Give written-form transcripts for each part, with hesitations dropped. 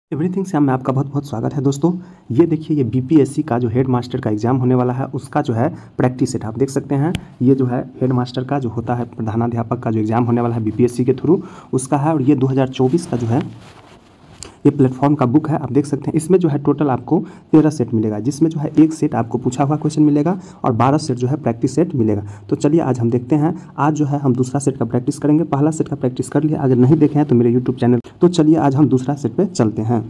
Everything से में आपका बहुत बहुत स्वागत है दोस्तों। ये देखिए, ये बीपीएससी का जो हेड मास्टर का एग्ज़ाम होने वाला है उसका जो है प्रैक्टिस सेट आप देख सकते हैं। ये जो है हेड मास्टर का जो होता है प्रधानाध्यापक का जो एग्ज़ाम होने वाला है बीपीएससी के थ्रू उसका है। और ये 2024 का जो है ये प्लेटफॉर्म का बुक है, आप देख सकते हैं। इसमें जो है टोटल आपको 13 सेट मिलेगा, जिसमें जो है एक सेट आपको पूछा हुआ क्वेश्चन मिलेगा और 12 सेट जो है प्रैक्टिस सेट मिलेगा। तो चलिए आज हम देखते हैं। आज जो है हम दूसरा सेट का प्रैक्टिस करेंगे। पहला सेट का प्रैक्टिस कर लिया, अगर नहीं देखे हैं तो मेरे यूट्यूब चैनल। तो चलिए आज हम दूसरा सेट पर चलते हैं।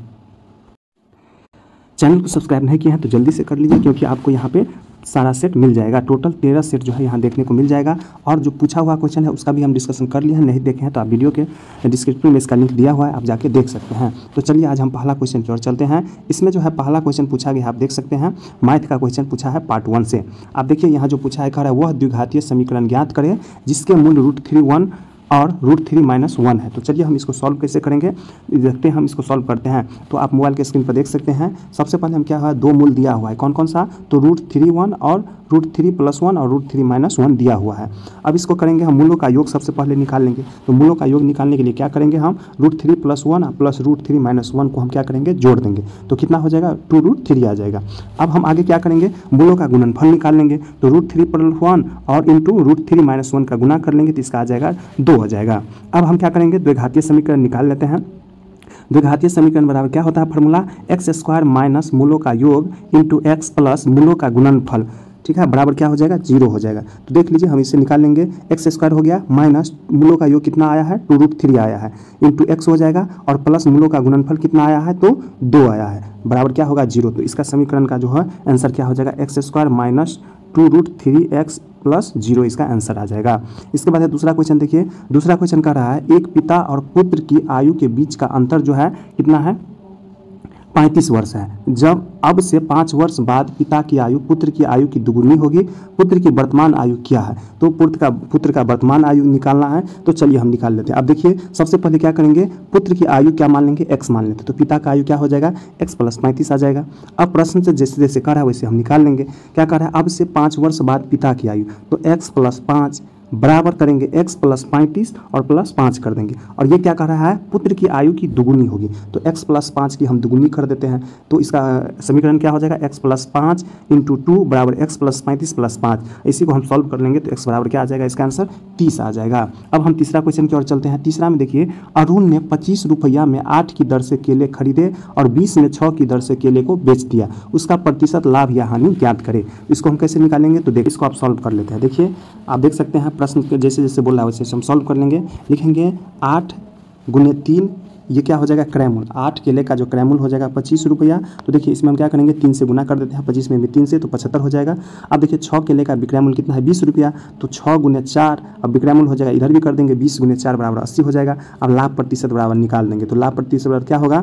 चैनल को सब्सक्राइब नहीं किया है तो जल्दी से कर लीजिए, क्योंकि आपको यहाँ पे सारा सेट मिल जाएगा। टोटल 13 सेट जो है यहाँ देखने को मिल जाएगा। और जो पूछा हुआ क्वेश्चन है उसका भी हम डिस्कशन कर लिए हैं, नहीं देखे हैं तो आप वीडियो के डिस्क्रिप्शन में इसका लिंक दिया हुआ है, आप जाके देख सकते हैं। तो चलिए आज हम पहला क्वेश्चन की ओर चलते हैं। इसमें जो है पहला क्वेश्चन पूछा गया, आप देख सकते हैं मैथ का क्वेश्चन पूछा है पार्ट 1 से। आप देखिए यहाँ जो पूछा है, कह रहा है वह द्विघातीय समीकरण ज्ञात करें जिसके मूल √3 और √3 - 1 है। तो चलिए हम इसको सॉल्व कैसे करेंगे देखते हैं। हम इसको सॉल्व करते हैं तो आप मोबाइल के स्क्रीन पर देख सकते हैं। सबसे पहले हम क्या है, दो मूल दिया हुआ है, कौन कौन सा, तो √3 और √3 + 1 और √3 - 1 दिया हुआ है। अब इसको करेंगे हम मूलों का योग सबसे पहले निकाल लेंगे। तो मूलों का योग निकालने के लिए क्या करेंगे हम, √3 + 1 प्लस √3 - 1 को हम क्या करेंगे, जोड़ देंगे। तो कितना हो जाएगा, 2√3 आ जाएगा। अब हम आगे क्या करेंगे, मूलों का गुणनफल निकाल लेंगे। तो √3 + 1 और इंटू √3 - 1 का गुना कर लेंगे तो इसका आ जाएगा 2 हो जाएगा। अब हम क्या करेंगे, द्विघातीय समीकरण निकाल लेते हैं। द्विघातीय समीकरण बराबर क्या होता है फॉर्मूला, x² माइनस मूलों का योग इंटू x प्लस मूलों का गुणनफल, ठीक है, बराबर क्या हो जाएगा, 0 हो जाएगा। तो देख लीजिए हम इसे निकाल लेंगे। x² हो गया माइनस मूलों का योग कितना आया है, 2√3 आया है, इंटू x हो जाएगा और प्लस मूलों का गुणनफल कितना आया है, तो 2 आया है, बराबर क्या होगा, 0। तो इसका समीकरण का जो है आंसर क्या हो जाएगा, x² माइनस 2√3x प्लस 0 इसका आंसर आ जाएगा। इसके बाद है दूसरा क्वेश्चन। देखिए दूसरा क्वेश्चन कर रहा है एक पिता और पुत्र की आयु के बीच का अंतर जो है कितना है, 35 वर्ष है। जब अब से 5 वर्ष बाद पिता की आयु पुत्र की आयु की दुगुनी होगी, पुत्र की वर्तमान आयु क्या है, तो पुत्र का वर्तमान आयु निकालना है। तो चलिए हम निकाल लेते हैं। अब देखिए सबसे पहले क्या करेंगे, पुत्र की आयु क्या मान लेंगे, x मान लेते हैं। तो पिता का आयु क्या हो जाएगा, x + 35 आ जाएगा। अब प्रश्न से जैसे जैसे कह रहा है वैसे हम निकाल लेंगे। क्या कह रहा है, अब से 5 वर्ष बाद पिता की आयु, तो x + 5 बराबर करेंगे x + 35 और प्लस 5 कर देंगे। और ये क्या कह रहा है, पुत्र की आयु की दुगुनी होगी, तो x + 5 की हम दुगुनी कर देते हैं। तो इसका समीकरण क्या हो जाएगा, x + 5 × 2 बराबर x + 35 + 5। इसी को हम सॉल्व कर लेंगे तो x बराबर क्या आ जाएगा, इसका आंसर 30 आ जाएगा। अब हम तीसरा क्वेश्चन की ओर चलते हैं। तीसरा में देखिए, अरुण ने 25 रुपया में 8 की दर से केले खरीदे और 20 में 6 की दर से केले को बेच दिया, उसका प्रतिशत लाभ या हानि ज्ञात करें। इसको हम कैसे निकालेंगे, तो देखिए इसको आप सॉल्व कर लेते हैं। देखिए आप देख सकते हैं प्रश्न के जैसे जैसे बोला है वैसे हम सॉल्व कर लेंगे। लिखेंगे 8 × 3, ये क्या हो जाएगा, क्रयमूल। 8 केले का जो क्रयमूल हो जाएगा 25 रुपया। तो देखिए इसमें हम क्या करेंगे, 3 से गुना कर देते हैं, 25 में भी 3 से, तो 75 हो जाएगा। अब देखिए 6 केले का विक्रयमूल कितना है, 20 रुपया। तो 6 × 4 अब विक्रयमूल हो जाएगा, इधर भी कर देंगे, 20 × 4 बराबर 80 हो जाएगा। अब लाभ प्रतिशत बराबर निकाल देंगे। तो लाभ प्रतिशत बराबर क्या होगा,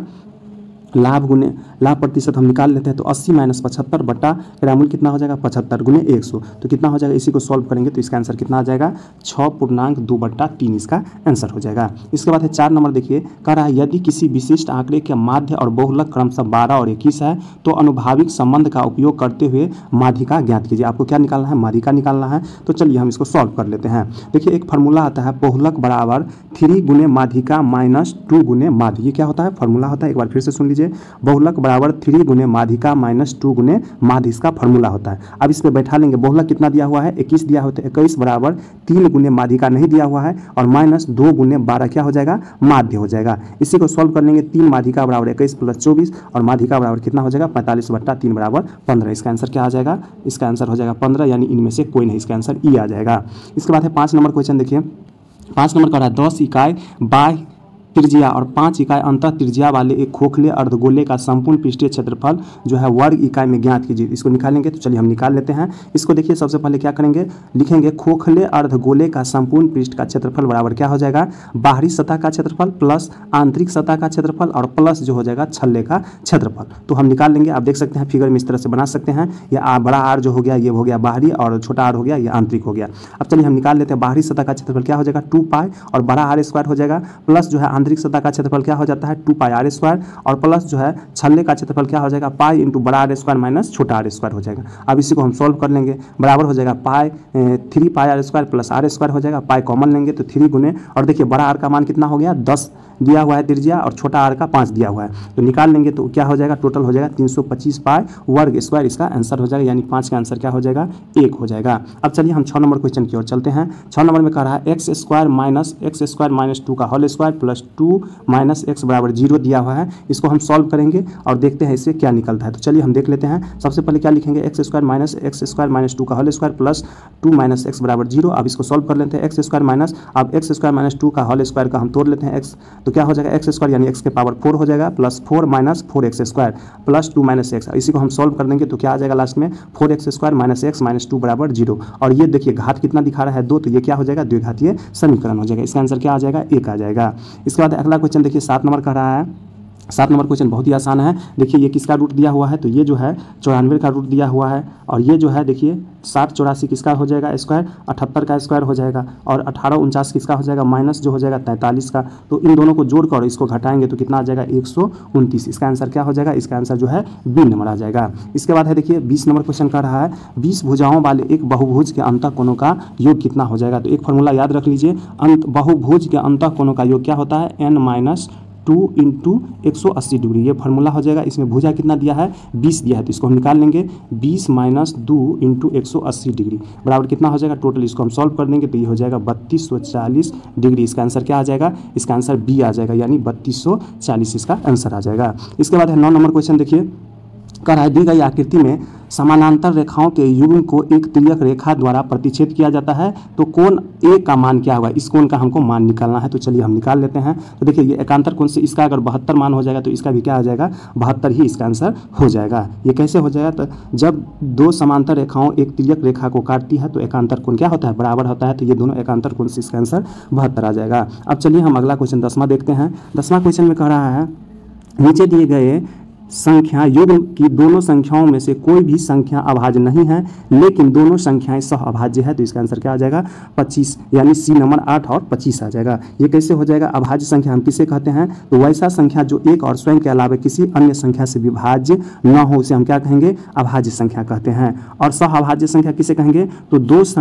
लाभ प्रतिशत हम निकाल लेते हैं। तो 80 - 75 बटा क्रयमूल कितना हो जाएगा, 75 × 100, तो कितना हो जाएगा, इसी को सॉल्व करेंगे तो इसका आंसर कितना आ जाएगा, 6.2/3 इसका आंसर हो जाएगा। इसके बाद है 4 नंबर। देखिए कह रहा है यदि किसी विशिष्ट आंकड़े के माध्य और बहुलक क्रमशः 12 और 21 है तो अनुभाविक संबंध का उपयोग करते हुए माध्यिका ज्ञात कीजिए। आपको क्या निकालना है, माध्यिका निकालना है। तो चलिए हम इसको सॉल्व कर लेते हैं। देखिए एक फार्मूला आता है, बहुलक बराबर 3 × माध्यिका माइनस 2 × माध्य। ये क्या होता है, फार्मूला होता है, एक बार फिर से सुन लीजिए। बहुलक बराबर 3 × माध्यिका माइनस 2 × माध्य, इसका फार्मूला होता है। अब इसमें बैठा लेंगे, बहुलक कितना दिया हुआ है, 21 दिया हुआ है, 21 बराबर 3 × माध्यिका नहीं दिया हुआ है और माइनस 2 × 12 क्या हो जाएगा, माध्य हो जाएगा। इसी को सॉल्व कर लेंगे। 3 माध्यिका बराबर 21 + 24 और माध्यिका बराबर कितना हो जाएगा, 45/3 बराबर 15। इसका आंसर क्या आ जाएगा, इसका आंसर हो जाएगा 15, यानी इनमें से कोई नहीं, इसका आंसर ई आ जाएगा। इसके बाद है 5 नंबर क्वेश्चन। देखिए 5 नंबर का रहा है 10 इकाई बाह्य त्रिज्या और 5 इकाई अंतः त्रिज्या वाले एक खोखले अर्धगोले का संपूर्ण पृष्ठीय क्षेत्रफल जो है वर्ग इकाई में ज्ञात कीजिए। इसको निकालेंगे। तो चलिए हम निकाल लेते हैं। इसको देखिए सबसे पहले क्या करेंगे, लिखेंगे खोखले अर्धगोले का संपूर्ण पृष्ठ का क्षेत्रफल बराबर क्या हो जाएगा, बाहरी सतह का क्षेत्रफल प्लस आंतरिक सतह का क्षेत्रफल और प्लस जो हो जाएगा छल्ले का क्षेत्रफल। तो हम निकाल लेंगे। आप देख सकते हैं फिगर में इस तरह से बना सकते हैं। या बड़ा आर जो हो गया ये हो गया बाहरी और छोटा आर हो गया ये आंतरिक हो गया। अब चलिए हम निकाल लेते हैं। बाहरी सतह का क्षेत्रफल क्या हो जाएगा, 2π और बड़ा r² हो जाएगा, प्लस जो है आंतरिक सतह का क्षेत्रफल क्या हो जाता है, 2πr² और प्लस जो है छल्ले का क्षेत्रफल क्या हो जाएगा, पाई × बड़ा r² माइनस छोटा r² हो जाएगा। अब इसी को हम सॉल्व कर लेंगे। बराबर हो जाएगा 3πr² प्लस r² हो जाएगा, पाई कॉमन लेंगे तो 3 गुने, और देखिए बड़ा आर का मान कितना हो गया, 10 दिया हुआ है त्रिज्या और छोटा आर का 5 दिया हुआ है, तो निकाल लेंगे तो क्या हो जाएगा, टोटल हो जाएगा 325 पाई वर्ग स्क्वायर, इसका आंसर हो जाएगा, यानी 5 का आंसर क्या हो जाएगा, 1 हो जाएगा। अब चलिए हम 6 नंबर क्वेश्चन की ओर चलते हैं। 6 नंबर में कह रहा है एक्स स्क्वायर माइनस 2 का whole square plus 2 minus x बराबर 0 दिया हुआ है। इसको हम सॉल्व करेंगे और देखते हैं इससे क्या निकलता है। तो चलिए हम देख लेते हैं। सबसे पहले क्या लिखेंगे, एक्स स्क्वायर माइनस 2 का whole square plus 2 minus x बराबर 0। अब इसको सॉल्व कर लेते हैं। एक्स स्क्वायर माइनस 2 का होल स्क्वायर का हम तोड़ लेते हैं एक्स, तो क्या हो जाएगा, एक्स स्क्वायर यानी एक्स के पावर 4 हो जाएगा plus 4 minus 4x square plus 2 minus x. इसी को हम सॉल्व कर देंगे तो क्या आ जाएगा लास्ट में 4x square minus x minus 2 बराबर 0। और ये देखिए घात कितना दिखा रहा है, 2, तो ये क्या हो जाएगा, द्विघातीय समीकरण हो जाएगा। इसका आंसर क्या आ जाएगा, 1 आ जाएगा। इसके बाद अगला क्वेश्चन देखिए 7 नंबर का रहा है। 7 नंबर क्वेश्चन बहुत ही आसान है। देखिए ये किसका रूट दिया हुआ है, तो ये जो है 94 का रूट दिया हुआ है, और ये जो है देखिए 7 84 किसका हो जाएगा स्क्वायर, 78 का स्क्वायर हो जाएगा, और 18 49 किसका हो जाएगा, माइनस जो हो जाएगा 43 का। तो इन दोनों को जोड़कर इसको घटाएंगे तो कितना आ जाएगा, 129। इसका आंसर क्या हो जाएगा, इसका आंसर जो है बी नंबर आ जाएगा। इसके बाद है देखिए 20 नंबर क्वेश्चन कर रहा है 20 भुजाओं वाले एक बहुभुज के अंतःकोणों का योग कितना हो जाएगा। तो एक फॉर्मूला याद रख लीजिए, बहुभुज के अंतःकोणों का योग क्या होता है, n-2 इंटू 180 डिग्री, ये फार्मूला हो जाएगा। इसमें भुजा कितना दिया है, 20 दिया है, तो इसको हम निकाल लेंगे। 20 माइनस 2 इंटू 180 डिग्री बराबर कितना हो जाएगा, टोटल इसको हम सॉल्व कर देंगे तो ये हो जाएगा 3240 डिग्री। इसका आंसर क्या आ जाएगा, इसका आंसर बी आ जाएगा, यानी 3240 इसका आंसर आ जाएगा। इसके बाद है 9 नंबर क्वेश्चन देखिए, कह रहा है दी गई आकृति में समानांतर रेखाओं के युग्म को एक तिर्यक रेखा द्वारा प्रतिच्छेद किया जाता है, तो कोण ए का मान क्या होगा, इस कोण का हमको मान निकालना है। तो चलिए हम निकाल लेते हैं। तो देखिए ये एकांतर कोण से इसका अगर 72 मान हो जाएगा तो इसका भी क्या आ जाएगा, 72 ही इसका आंसर हो जाएगा। ये कैसे हो जाएगा, तो जब दो समांतर रेखाओं एक तिर्यक रेखा को काटती है तो एकांतर कोण क्या होता है, बराबर होता है, तो ये दोनों एकांतर कोण से इसका आंसर 72 आ जाएगा। अब चलिए हम अगला क्वेश्चन 10वां देखते हैं। 10वां क्वेश्चन में कह रहा है नीचे दिए गए संख्या युग्म की दोनों संख्याओं में से कोई भी संख्या अभाज्य नहीं है, लेकिन दोनों संख्याएं सह अभाज्य है, तो इसका आंसर क्या आ जाएगा, 25, यानी सी नंबर 8 और 25 आ जाएगा। ये कैसे हो जाएगा, अभाज्य संख्या हम किसे कहते हैं, तो वैसा संख्या जो एक और स्वयं के अलावा किसी अन्य संख्या से विभाज्य न हो उसे हम क्या कहेंगे, अभाज्य संख्या कहते हैं। और सह अभाज्य संख्या किसे कहेंगे, तो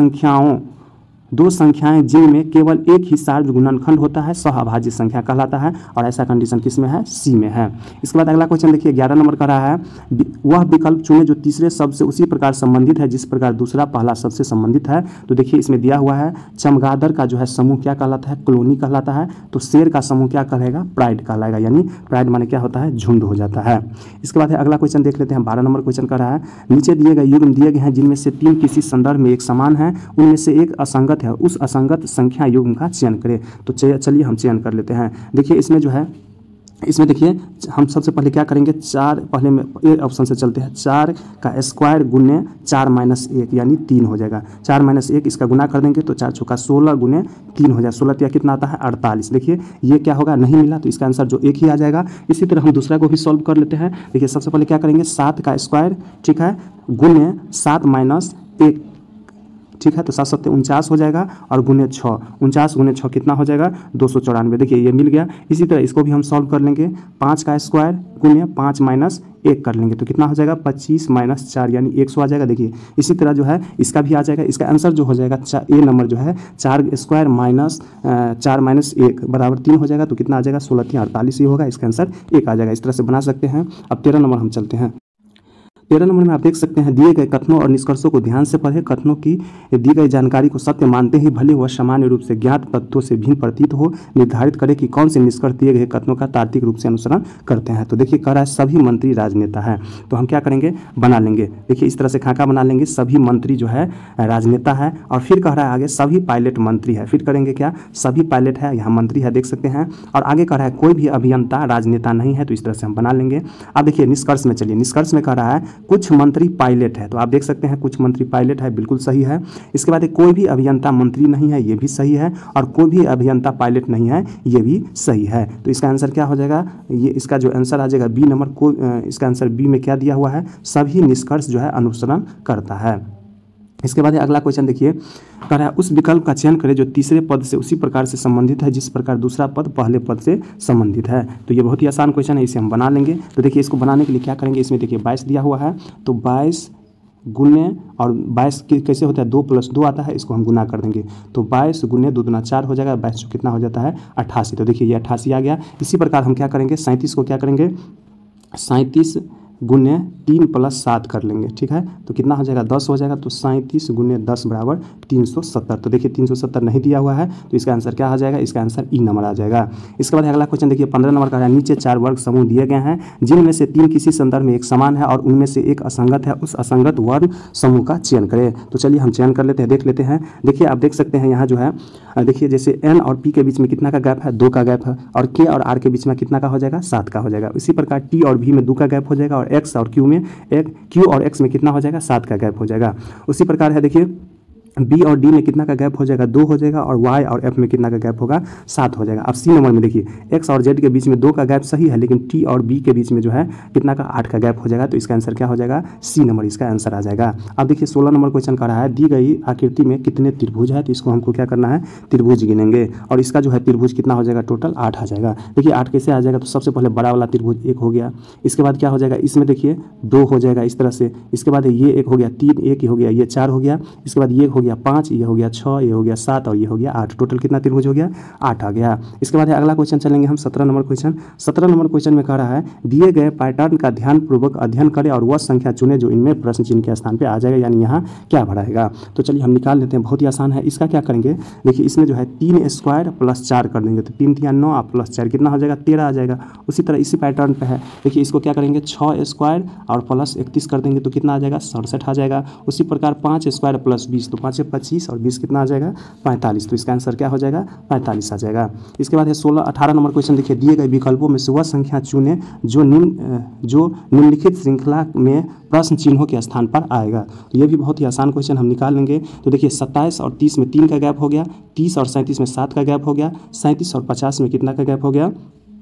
दो संख्याएं जिनमें केवल एक ही सार्वज गुणनखंड होता है सह अभाज्य संख्या कहलाता है, और ऐसा कंडीशन किस में है, सी में है। इसके बाद अगला क्वेश्चन देखिए 11 नंबर का रहा है वह विकल्प चुने जो तीसरे शब्द से उसी प्रकार संबंधित है जिस प्रकार दूसरा पहला शब्द से संबंधित है। तो देखिए इसमें दिया हुआ है चमगादड़ का जो है समूह क्या कहलाता है, कॉलोनी कहलाता है, तो शेर का समूह क्या कहलाएगा, प्राइड कहलाएगा, यानी प्राइड माने क्या होता है, झुंड हो जाता है। इसके बाद अगला क्वेश्चन देख लेते हैं। 12 नंबर क्वेश्चन का रहा है नीचे दिए गए युग्म दिए गए हैं जिनमें से 3 किसी संदर्भ में एक समान है, उनमें से एक असंगत है, उस असंगत संख्या युग्म का चयन करें। तो चलिए हम चयन कर लेते हैं। देखिए इसमें जो है, इसमें देखिए हम सबसे पहले क्या करेंगे, 4 पहले में ए ऑप्शन से चलते हैं, 4 का स्क्वायर गुने 4 माइनस 1 यानी 3 हो जाएगा। 4 माइनस 1 इसका गुना कर देंगे तो 4 चौका 16 गुने 3 हो जाएगा, 16 या कितना आता है 48। देखिए ये क्या होगा, नहीं मिला, तो इसका आंसर जो 1 ही आ जाएगा। इसी तरह हम दूसरा को भी सॉल्व कर लेते हैं। देखिए सबसे पहले क्या करेंगे, 7 का स्क्वायर, ठीक है, गुने 7 माइनस 1, ठीक है, तो 7 7 49 हो जाएगा, और गुने 6, 49 गुने 6 कितना हो जाएगा, 294। देखिए ये मिल गया। इसी तरह इसको भी हम सॉल्व कर लेंगे, 5 का स्क्वायर गुने 5 माइनस 1 कर लेंगे तो कितना हो जाएगा, 25 माइनस 4 यानी 100 आ जाएगा। देखिए इसी तरह जो है इसका भी आ जाएगा। इसका आंसर जो हो जाएगा ए नंबर जो है 4 स्क्वायर माइनस 4 माइनस 1 बराबर 3 हो जाएगा, तो कितना आ जाएगा, 16 3 48 ही होगा। इसका आंसर 1 आ जाएगा। इस तरह से बना सकते हैं। अब 13 नंबर हम चलते हैं। 13 नंबर में आप देख सकते हैं दिए गए कथनों और निष्कर्षों को ध्यान से पढ़ें। कथनों की दी गई जानकारी को सत्य मानते ही भले वह सामान्य रूप से ज्ञात तथ्यों से भिन्न प्रतीत हो, निर्धारित करें कि कौन से निष्कर्ष दिए गए कथनों का तार्किक रूप से अनुसरण करते हैं। तो देखिए कह रहा है सभी मंत्री राजनेता है, तो हम क्या करेंगे, बना लेंगे। देखिए इस तरह से खाका बना लेंगे, सभी मंत्री जो है राजनेता है, और फिर कह रहा है आगे सभी पायलट मंत्री है, फिर करेंगे क्या, सभी पायलट है, यहाँ मंत्री है, देख सकते हैं। और आगे कह रहा है कोई भी अभियंता राजनेता नहीं है, तो इस तरह से हम बना लेंगे। अब देखिए निष्कर्ष में चलिए, निष्कर्ष में कह रहा है कुछ मंत्री पायलट है, तो आप देख सकते हैं कुछ मंत्री पायलट है, बिल्कुल सही है। इसके बाद कोई भी अभियंता मंत्री नहीं है, ये भी सही है, और कोई भी अभियंता पायलट नहीं है, ये भी सही है। तो इसका आंसर क्या हो जाएगा, ये इसका जो आंसर आ जाएगा बी नंबर को, इसका आंसर बी में क्या दिया हुआ है, सभी निष्कर्ष जो है अनुसरण करता है। इसके बाद अगला क्वेश्चन देखिए, कह रहा है उस विकल्प का चयन करें जो तीसरे पद से उसी प्रकार से संबंधित है जिस प्रकार दूसरा पद पहले पद से संबंधित है। तो ये बहुत ही आसान क्वेश्चन है, इसे हम बना लेंगे। तो देखिए इसको बनाने के लिए क्या करेंगे, इसमें देखिए 22 दिया हुआ है, तो 22 गुने और 22 कैसे होता है 2 + 2 आता है, इसको हम गुना कर देंगे तो 22 गुने 2 दूना 4 हो जाएगा, 22 जो कितना हो जाता है 88। तो देखिए ये 88 आ गया। इसी प्रकार हम क्या करेंगे 37 को क्या करेंगे 37 गुने 3 + 7 कर लेंगे, ठीक है। तो कितना हो जाएगा 10 हो जाएगा। तो 37 गुने 10 बराबर 370। तो देखिए 370 नहीं दिया हुआ है तो इसका आंसर क्या आ जाएगा, इसका आंसर ई नंबर आ जाएगा। इसके बाद अगला क्वेश्चन देखिए 15 नंबर का है, नीचे 4 वर्ग समूह दिए गए हैं जिनमें से 3 किसी संदर्भ में एक समान है और उनमें से एक असंगत है, उस असंगत वर्ग समूह का चयन करें। तो चलिए हम चयन कर लेते हैं, देख लेते हैं। देखिए आप देख सकते हैं यहाँ जो है देखिए जैसे एन और पी के बीच में कितना का गैप है 2 का गैप है, और के और आर के बीच में कितना का हो जाएगा 7 का हो जाएगा। इसी प्रकार टी और भी में 2 का गैप हो जाएगा, और एक्स और क्यू में क्यू और एक्स में कितना हो जाएगा 7 का गैप हो जाएगा। उसी प्रकार है देखिए बी और डी में कितना का गैप हो जाएगा 2 हो जाएगा, और वाई और एफ में कितना का गैप होगा 7 हो जाएगा। अब सी नंबर में देखिए एक्स और जेड के बीच में 2 का गैप सही है, लेकिन टी और बी के बीच में जो है कितना का 8 का गैप हो जाएगा। तो इसका आंसर क्या हो जाएगा सी नंबर इसका आंसर आ जाएगा। अब देखिए 16 नंबर क्वेश्चन कर रहा है, दी गई आकृति में कितने त्रिभुज है, तो इसको हमको क्या करना है त्रिभुज गिनेंगे, और इसका जो है त्रिभुज कितना हो जाएगा टोटल 8 आ जाएगा। देखिए 8 कैसे आ जाएगा, तो सबसे पहले बड़ा वाला त्रिभुज 1 हो गया, इसके बाद क्या हो जाएगा इसमें देखिए 2 हो जाएगा इस तरह से, इसके बाद ये 1 हो गया 3, 1 हो गया ये 4 हो गया, इसके बाद ये हो गया 5, ये हो गया 6, ये हो गया 7 और ये हो गया 8। टोटल कितना त्रिभुज हो गया 8 आ गया। इसके बाद अगला क्वेश्चन चलेंगे हम 17 नंबर क्वेश्चन। 17 नंबर क्वेश्चन में कह रहा है दिए गए पैटर्न का ध्यानपूर्वक अध्ययन करें और वह संख्या चुने जो इनमें प्रश्न चिन्ह के स्थान पे आ जाएगा, यानी यहाँ क्या बढ़ाएगा। तो चलिए हम निकाल लेते हैं, बहुत ही आसान है। इसका क्या करेंगे देखिए इसमें जो है 3 स्क्वायर + 4 कर देंगे, तो 3 × 9 + 4 कितना हो जाएगा 13 आ जाएगा। उसी तरह इसी पैटर्न पे है देखिए इसको क्या करेंगे 6 स्क्वायर और + 31 कर देंगे तो कितना आ जाएगा 67 आ जाएगा। उसी प्रकार 5 स्क्वायर + 20 तो 5 × 25 और 20 कितना आ जाएगा 45। तो इसका आंसर क्या हो जाएगा 45 आ जाएगा। इसके बाद है 18 नंबर क्वेश्चन देखिए दिए गए विकल्पों में से वह संख्या चुने जो निम्नलिखित श्रृंखला में प्रश्न चिन्हों के स्थान पर आएगा। तो ये भी बहुत ही आसान क्वेश्चन हम निकाल लेंगे। तो देखिए 27 और 30 में 3 का गैप हो गया, 30 और 37 में 7 का गैप हो गया, 37 और 50 में कितना का गैप हो गया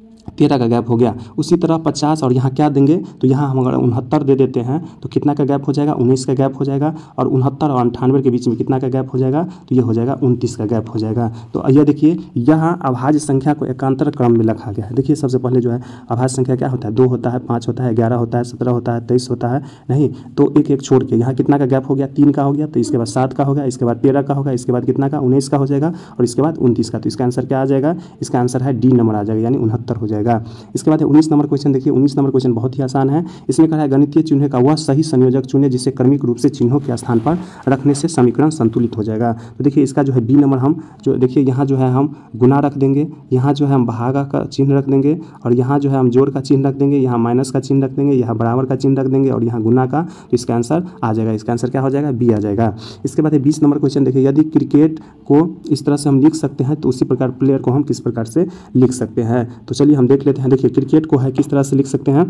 13 का गैप हो गया। उसी तरह 50 और यहाँ क्या देंगे तो यहाँ हम अगर 69 दे देते हैं तो कितना का गैप हो जाएगा 19 का गैप हो जाएगा, और 69 और 98 के बीच में कितना का गैप हो जाएगा तो ये हो जाएगा 29 का गैप हो जाएगा। तो ये देखिए यहाँ अभाज्य संख्या को एकांतर क्रम में रखा गया है। देखिए सबसे पहले जो है अभाज्य संख्या क्या होता है 2 होता है, 5 होता है, 11 होता है, 17 होता है, 23 होता है, नहीं तो एक एक छोड़ के यहाँ कितना का गैप हो गया 3 का हो गया, तो इसके बाद 7 का होगा, इसके बाद 13 का होगा, इसके बाद कितना का 19 का हो जाएगा, और इसके बाद 29 का। तो इसका आंसर क्या आ जाएगा, इसका आंसर है डी नंबर आ जाएगा, यानी 69 हो जाएगा। इसके बाद 19 नंबर क्वेश्चन देखिए 19 नंबर क्वेश्चन बहुत ही आसान है। इसमें कहा है गणितीय चिन्ह का वह सही संयोजक चुने जिसे क्रमिक रूप से चिन्हों के स्थान पर रखने से समीकरण संतुलित हो जाएगा। तो देखिए इसका जो है बी नंबर हम जो देखिए यहाँ जो है हम गुना रख देंगे, यहाँ जो है हम भागा का चिन्ह रख देंगे, और यहाँ जो है हम जोड़ का चिन्ह रख देंगे, यहाँ माइनस का चिन्ह रख देंगे, यहाँ बराबर का चिन्ह रख देंगे, और यहाँ गुना का। तो इसका आंसर आ जाएगा, इसका आंसर क्या हो जाएगा बी आ जाएगा। इसके बाद 20 नंबर क्वेश्चन देखिए यदि क्रिकेट को इस तरह से हम लिख सकते हैं तो उसी प्रकार प्लेयर को हम किस प्रकार से लिख सकते हैं। तो चलिए हम देख लेते हैं। देखिए क्रिकेट को है किस तरह से लिख सकते हैं,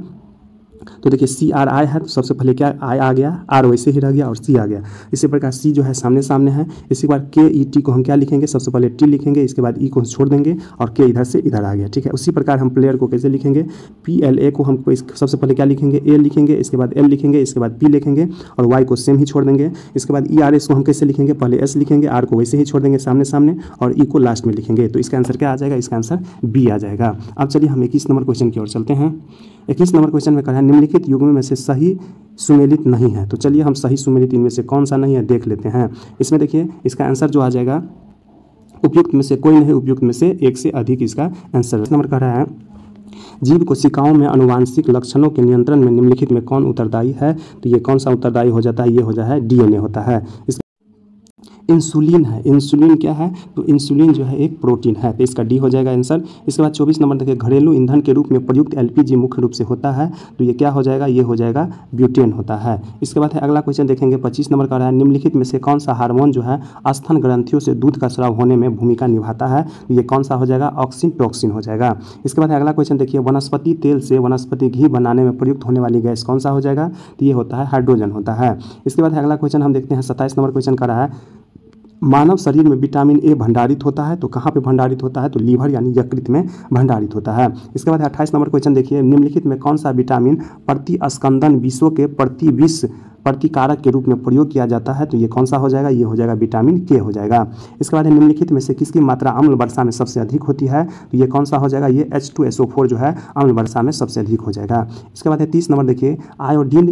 तो देखिए CRI है तो सबसे पहले क्या आई आ गया, आर वैसे ही रह गया और सी आ गया। इसी प्रकार सी जो है सामने सामने है। इसी बार KET को हम क्या लिखेंगे, सबसे पहले टी लिखेंगे, इसके बाद ई को छोड़ देंगे और के इधर से इधर आ गया, ठीक है। उसी प्रकार हम प्लेयर को कैसे लिखेंगे, PLA को हम सबसे पहले क्या लिखेंगे ए लिखेंगे, इसके बाद एल लिखेंगे, इसके बाद पी लिखेंगे और वाई को सेम ही छोड़ देंगे। इसके बाद ERS को हम कैसे लिखेंगे, पहले एस लिखेंगे, आर को वैसे ही छोड़ देंगे सामने सामने और ई को लास्ट में लिखेंगे। तो इसका आंसर क्या आ जाएगा, इसका आंसर बी आ जाएगा। अब चलिए हम 21 नंबर क्वेश्चन की ओर चलते हैं। 21 नंबर क्वेश्चन में कहा है निम्नलिखित युग्म में से सही सुमेलित नहीं है। तो चलिए हम सही सुमेलित इनमें से कौन सा नहीं है देख लेते हैं। इसमें देखिए इसका आंसर जो आ जाएगा उपयुक्त में से कोई नहीं, उपयुक्त में से एक से अधिक इसका आंसर। नंबर कह रहा है जीव कोशिकाओं में आनुवांशिक लक्षणों के नियंत्रण में निम्नलिखित में कौन उत्तरदायी है। तो ये कौन सा उत्तरदायी हो जाता है, ये हो जाता है DNA होता है। इंसुलिन है, इंसुलिन क्या है, तो इंसुलिन जो है एक प्रोटीन है, तो इसका डी हो जाएगा आंसर। इसके बाद 24 नंबर देखिए घरेलू ईंधन के रूप में प्रयुक्त LPG मुख्य रूप से होता है, तो ये क्या हो जाएगा, ये हो जाएगा ब्यूटेन होता है। इसके बाद है अगला क्वेश्चन देखेंगे 25 नंबर का रहा है निम्नलिखित में से कौन सा हार्मोन जो है स्तन ग्रंथियों से दूध का स्राव होने में भूमिका निभाता है। तो ये कौन सा हो जाएगा, ऑक्सीटोसिन हो जाएगा। इसके बाद अगला क्वेश्चन देखिए वनस्पति तेल से वनस्पति घी बनाने में प्रयुक्त होने वाली गैस कौन सा हो जाएगा, तो ये होता है हाइड्रोजन होता है। इसके बाद अगला क्वेश्चन हम देखते हैं 27 नंबर क्वेश्चन का रहा है मानव शरीर में विटामिन ए भंडारित होता है, तो कहाँ पे भंडारित होता है, तो लीवर यानी यकृत में भंडारित होता है। इसके बाद 28 नंबर क्वेश्चन देखिए निम्नलिखित में कौन सा विटामिन प्रतिस्कंदन विषों के प्रतिविष प्रतिकारक के रूप में प्रयोग किया जाता है। तो ये कौन सा हो जाएगा, ये हो जाएगा विटामिन के हो जाएगा। इसके बाद निम्नलिखित में से किसकी मात्रा अम्ल वर्षा में सबसे अधिक होती है, तो ये कौन सा हो जाएगा, ये H2SO4 जो है अम्ल वर्षा में सबसे अधिक हो जाएगा। इसके बाद 30 नंबर देखिए आयोडीन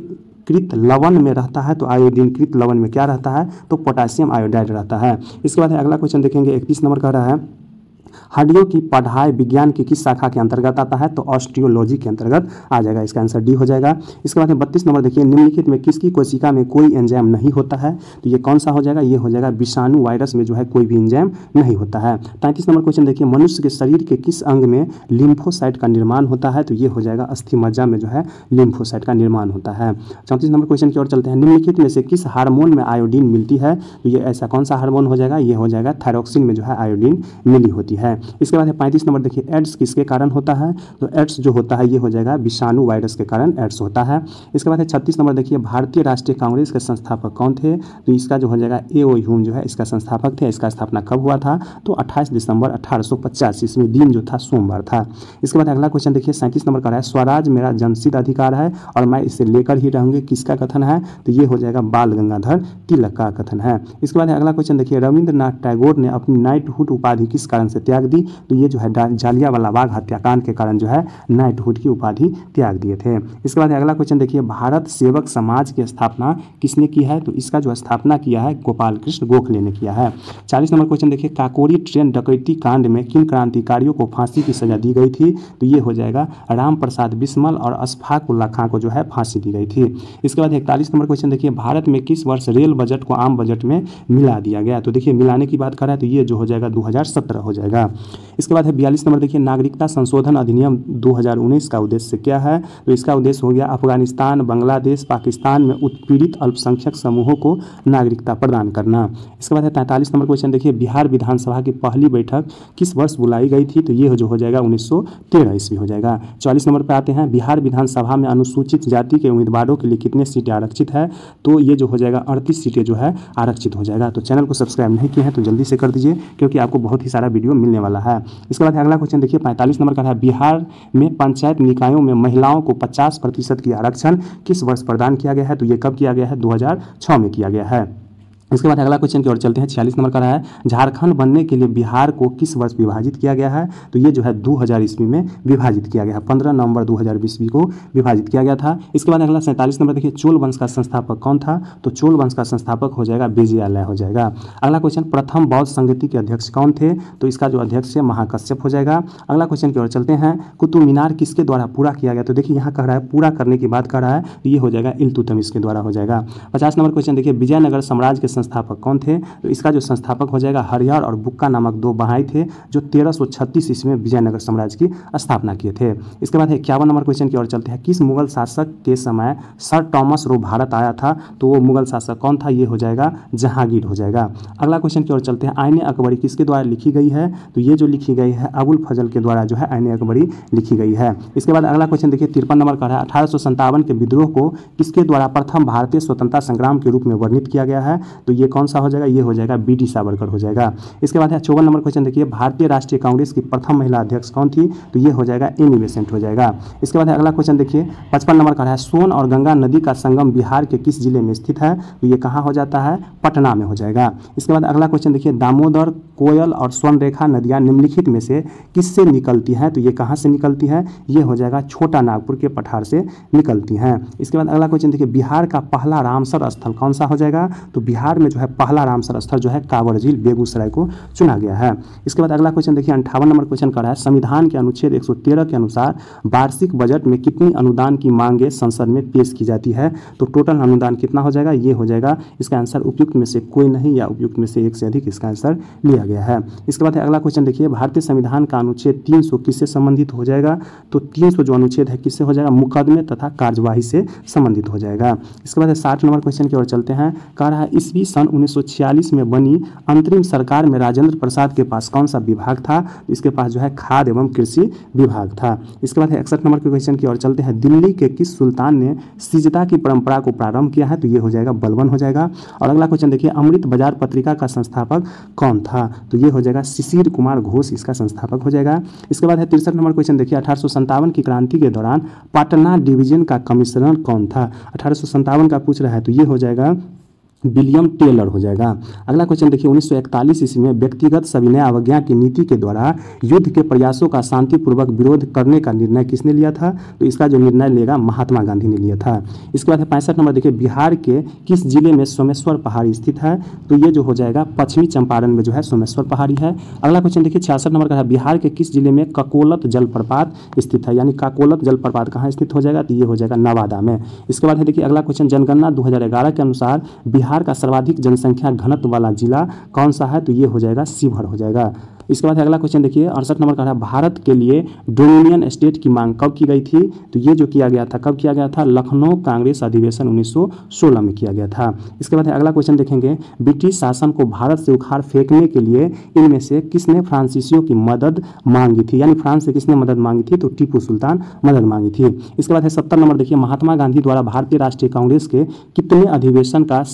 कृत लवण में रहता है तो आयोडीन कृत लवण में क्या रहता है, तो पोटासियम आयोडाइड रहता है। इसके बाद अगला क्वेश्चन देखेंगे 31 नंबर का रहा है, हड्डियों की पढ़ाई विज्ञान की किस शाखा के अंतर्गत आता है, तो ऑस्टियोलॉजी के अंतर्गत आ जाएगा, इसका आंसर डी हो जाएगा। इसके बाद 32 नंबर देखिए, निम्नलिखित में किसकी कोशिका में कोई एंजाइम नहीं होता है, तो ये कौन सा हो जाएगा, ये हो जाएगा विषाणु वायरस में जो है कोई भी एंजाइम नहीं होता है। 33 नंबर क्वेश्चन देखिए, मनुष्य के शरीर के किस अंग में लिम्फोसाइट का निर्माण होता है, तो ये हो जाएगा अस्थि मज्जा में जो है लिम्फोसाइट का निर्माण होता है। 34 नंबर क्वेश्चन की ओर चलते हैं, निम्नलिखित में से किस हार्मोन में आयोडीन मिलती है, तो ये ऐसा कौन सा हार्मोन हो जाएगा, ये हो जाएगा थायरॉक्सिन में जो है आयोडीन मिली होती है। इसके बाद 35 नंबर देखिए, एड्स किसके कारण होता है, तो एड्स जो होता है ये हो जाएगा विषाणु वायरस के कारण एड्स होता है। इसके बाद 36 नंबर देखिए, भारतीय राष्ट्रीय कांग्रेस के संस्थापक कौन थे, तो इसका जो हो जाएगा ए.ओ. ह्यूम जो है इसका संस्थापक थे। इसका स्थापना कब हुआ था, तो 28 दिसंबर 1885 इसमें दिन जो था सोमवार था। इसके बाद अगला क्वेश्चन देखिए 37 नंबर का है, स्वराज मेरा जनसिद्ध अधिकार है और मैं इसे लेकर ही रहूंगी, किसका कथन है, तो ये हो जाएगा बाल गंगाधर तिलक का कथन है। इसके बाद अगला क्वेश्चन देखिए, रविंद्रनाथ टैगोर ने अपनी नाइटहुड उपाधि किस कारण से त्याग दी, तो ये जो है जालियांवाला बाग हत्याकांड के कारण जो है नाइटहुड की उपाधि त्याग दिए थे। इसके बाद अगला क्वेश्चन देखिए, भारत सेवक समाज की स्थापना किसने की है, तो इसका जो स्थापना किया है गोपाल कृष्ण गोखले ने किया है। 40 नंबर क्वेश्चन देखिए, काकोरी ट्रेन डकैती कांड में किन क्रांतिकारियों को फांसी की सजा दी गई थी, तो ये हो जाएगा राम प्रसाद बिस्मल और अशफाक उल्लाह खां को जो है फांसी दी गई थी। इसके बाद 41 नंबर क्वेश्चन देखिए, भारत में किस वर्ष रेल बजट को आम बजट में मिला दिया गया, तो देखिए मिलाने की बात कर रहा है तो ये जो हो जाएगा 2017 हो जाएगा। इसके बाद 42 नंबर देखिए, नागरिकता संशोधन अधिनियम 2019 का उद्देश्य क्या है, तो इसका उद्देश्य हो गया अफगानिस्तान, बांग्लादेश, पाकिस्तान में उत्पीड़ित अल्पसंख्यक समूहों को नागरिकता प्रदान करना। इसके बाद 43 नंबर क्वेश्चन देखिए, बिहार विधानसभा की पहली बैठक किस वर्ष बुलाई गई थी, तो ये जो हो जाएगा 1913 ईस्वी हो जाएगा। 44 नंबर पर आते हैं, बिहार विधानसभा में अनुसूचित जाति के उम्मीदवारों के लिए कितने सीटें आरक्षित है, तो ये जो हो जाएगा 38 सीटें जो है आरक्षित हो जाएगा। तो चैनल को सब्सक्राइब नहीं किए हैं तो जल्दी से कर दीजिए, क्योंकि आपको बहुत ही सारा वीडियो मिलने वाला है। इसके बाद अगला क्वेश्चन देखिए 45 नंबर का है, बिहार में पंचायत निकायों में महिलाओं को 50% की आरक्षण किस वर्ष प्रदान किया गया है, तो ये कब किया गया है, 2006 में किया गया है। इसके बाद अगला क्वेश्चन की ओर चलते हैं 46 नंबर का रहा है, झारखंड बनने के लिए बिहार को किस वर्ष विभाजित किया गया है, तो ये जो है 2000 ईस्वी में विभाजित किया गया है, 15 नवंबर 2000 ईस्वी को विभाजित किया गया था। इसके बाद अगला 47 नंबर देखिए, चोल वंश का संस्थापक कौन था, तो चोल वंश का संस्थापक हो जाएगा विजयालय हो जाएगा। अगला क्वेश्चन, प्रथम बौद्ध संगति के अध्यक्ष कौन थे, तो इसका जो अध्यक्ष है महाकश्यप हो जाएगा। अगला क्वेश्चन की ओर चलते हैं, कुतुब मीनार किसके द्वारा पूरा किया गया, तो देखिए यहाँ कह रहा है पूरा करने की बात कर रहा है, तो ये हो जाएगा इल्तुतमिश के द्वारा हो जाएगा। 50 नंबर क्वेश्चन देखिए, विजयनगर साम्राज्य के संस्थापक कौन थे, तो इसका जो संस्थापक हो जाएगा हरिहर और बुक्का नामक दो बहाई थे, जो 1336 ईस्वी में विजयनगर साम्राज्य की स्थापना किए थे। इसके बाद 51 नंबर क्वेश्चन की ओर चलते हैं, किस मुगल शासक के समय सर टॉमस रो भारत आया था, तो वो मुगल शासक कौन था, ये हो जाएगा जहांगीर हो जाएगा। अगला क्वेश्चन की ओर चलते हैं, आईने अकबरी किसके द्वारा लिखी गई है, तो ये जो लिखी गई है अबुल फजल के द्वारा जो है आईने अकबरी लिखी गई है। इसके बाद अगला क्वेश्चन देखिए 53 नंबर का है, 1857 के विद्रोह को किसके द्वारा प्रथम भारतीय स्वतंत्रता संग्राम के रूप में वर्णित किया गया है, तो ये कौन सा हो जाएगा, ये हो जाएगा बी.डी. सावरकर हो जाएगा। इसके बाद 54 नंबर क्वेश्चन देखिए, भारतीय राष्ट्रीय कांग्रेस की प्रथम महिला अध्यक्ष कौन थी, तो ये हो जाएगा एनी बेसेंट हो जाएगा। इसके बाद अगला क्वेश्चन देखिए 55 नंबर का है, सोन और गंगा नदी का संगम बिहार के किस जिले में स्थित है, तो ये कहाँ हो जाता है, पटना में हो जाएगा। इसके बाद अगला क्वेश्चन देखिए, दामोदर, कोयल और स्वर्णरेखा नदियाँ निम्नलिखित में से किससे निकलती हैं, तो ये कहाँ से निकलती है, ये हो जाएगा छोटा नागपुर के पठार से निकलती हैं। इसके बाद अगला क्वेश्चन देखिए, बिहार का पहला रामसर स्थल कौन सा हो जाएगा, तो बिहार में जो है पहला रामसर स्थल जो है कांवर झील बेगूसराय को चुना गया है। इसके बाद अगला क्वेश्चन देखिए 58 नंबर क्वेश्चन का है, संविधान के अनुच्छेद 113 के अनुसार वार्षिक बजट में कितनी अनुदान की मांगे संसद में पेश की जाती है, तो टोटल अनुदान कितना हो जाएगा, ये हो जाएगा, इसका आंसर उपयुक्त में से कोई नहीं या उपयुक्त में से एक से अधिक इसका आंसर लिया गया है। इसके बाद अगला क्वेश्चन देखिए, भारतीय संविधान का अनुच्छेद 300 किससे संबंधित हो जाएगा, तो 300 जो अनुच्छेद है किससे हो जाएगा, मुकदमे तथा कार्यवाही से संबंधित हो जाएगा। इसके बाद 60 नंबर क्वेश्चन की ओर चलते हैं, कह रहा है ईस्वी सन 1946 में बनी अंतरिम सरकार में राजेंद्र प्रसाद के पास कौन सा विभाग था, इसके पास जो है खाद्य एवं कृषि विभाग था। इसके बाद 61 नंबर के क्वेश्चन की ओर चलते हैं, दिल्ली के किस सुल्तान ने सिजदा की परंपरा को प्रारंभ किया है, तो ये हो जाएगा बलबन हो जाएगा। और अगला क्वेश्चन देखिए, अमृत बाजार पत्रिका का संस्थापक कौन था, तो ये हो जाएगा शिशिर कुमार घोष इसका संस्थापक हो जाएगा। इसके बाद 63 नंबर क्वेश्चन देखिए, 1857 की क्रांति के दौरान पटना डिवीजन का कमिश्नर कौन था, 1857 का पूछ रहा है, तो ये हो जाएगा विलियम टेलर हो जाएगा। अगला क्वेश्चन देखिए 1941 ईस्वी में व्यक्तिगत सविनय अवज्ञा की नीति के द्वारा युद्ध के प्रयासों का शांतिपूर्वक विरोध करने का निर्णय किसने लिया था? तो इसका जो निर्णय लेगा महात्मा गांधी ने लिया था। इसके बाद है 65 नंबर देखिए बिहार के किस जिले में सोमेश्वर पहाड़ी स्थित है? तो ये जो हो जाएगा पश्चिमी चंपारण में जो है सोमेश्वर पहाड़ी है। अगला क्वेश्चन देखिए 66 नंबर का है बिहार के किस जिले में ककोलत जलप्रपात स्थित है? यानी काकोलत जलप्रपात कहाँ स्थित हो जाएगा? तो ये हो जाएगा नवादा में। इसके बाद है देखिए अगला क्वेश्चन जनगणना 2011 के अनुसार बिहार का सर्वाधिक जनसंख्या घनत्व वाला जिला कौन सा है? तो ये हो जाएगा शिवहर हो जाएगा। इसके बाद अगला क्वेश्चन देखिए 68 नंबर का है भारत के लिए डोमिनियन स्टेट की मांग कब की गई थी? तो ये जो किया गया था कब किया गया था? लखनऊ कांग्रेस अधिवेशन 1916 में किया गया था। इसके बाद अगला क्वेश्चन देखेंगे ब्रिटिश शासन को भारत से उखाड़ फेंकने के लिए इनमें से किसने फ्रांसीसियों की मदद मांगी थी? यानी फ्रांस से किसने मदद मांगी थी? तो टीपू सुल्तान मदद मांगी थी। इसके बाद है 70 नंबर देखिए महात्मा गांधी द्वारा भारतीय राष्ट्रीय कांग्रेस के कितने अधिवेशन का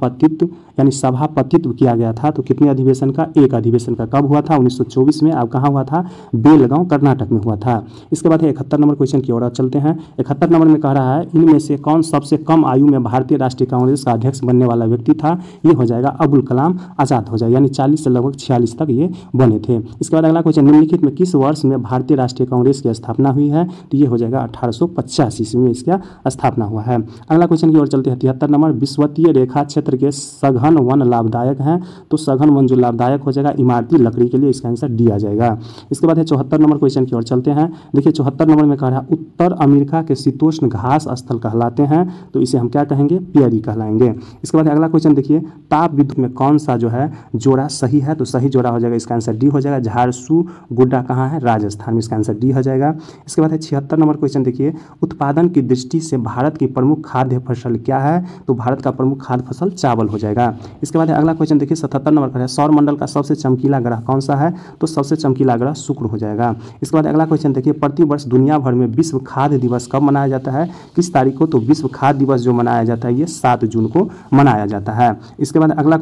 सभापतित्व किया गया था? तो कितने अधिवेशन का? एक अधिवेशन का। कब हुआ था? 1924 में। अब कहाँ हुआ था? बेलगांव कर्नाटक में हुआ था। इसके बाद 71 नंबर क्वेश्चन की ओर चलते हैं। 71 नंबर में कह रहा है इनमें से कौन सबसे कम आयु में भारतीय राष्ट्रीय कांग्रेस का अध्यक्ष बनने वाला व्यक्ति था? ये हो जाएगा अबुल कलाम आजाद हो जाएगा। यानी 40 से लगभग 46 तक ये बने थे। इसके बाद अगला क्वेश्चन निम्नलिखित में किस वर्ष में भारतीय राष्ट्रीय कांग्रेस की स्थापना हुई है? तो ये हो जाएगा 1850 ईस्वी में इसका स्थापना हुआ है। अगला क्वेश्चन की ओर चलते हैं 73 नंबर विषुवतीय रेखा क्षेत्र के सघन वन लाभदायक हैं? तो सघन वन जो लाभदायक हो जाएगा इमारती लकड़ी के लिए, इसका आंसर डी आ जाएगा। इसके बाद है 74 नंबर क्वेश्चन की ओर चलते हैं। देखिए 74 नंबर में कह रहा है उत्तर अमेरिका के शीतोष्ण घास स्थल कहलाते हैं? तो इसे हम क्या कहेंगे? पियरी कहलाएंगे। इसके बाद अगला क्वेश्चन देखिए ताप विद्युत में कौन सा जो है जोड़ा सही है? तो सही जोड़ा हो जाएगा, इसका आंसर डी हो जाएगा। झारसू गुड्डा कहाँ है? राजस्थान में, इसका आंसर डी हो जाएगा। इसके बाद है 76 नंबर क्वेश्चन देखिए उत्पादन की दृष्टि से भारत की प्रमुख खाद्य फसल क्या है? तो भारत का प्रमुख खाद्य फसल चावल हो जाएगा। इसके बाद अगला क्वेश्चन देखिए 77 नंबर का है सौर मंडल का सबसे चमकीला ग्रह कौन सा है? तो सबसे चमकीला ग्रह शुक्र हो जाएगा। इसके बाद अगला क्वेश्चन देखिए प्रतिवर्ष दुनिया भर में विश्व खाद्य दिवस कब मनाया जाता है? किस तारीख को? तो विश्व खाद्य दिवस जो मनाया जाता है ये 7 जून को मनाया जाता है। इसके बाद अगला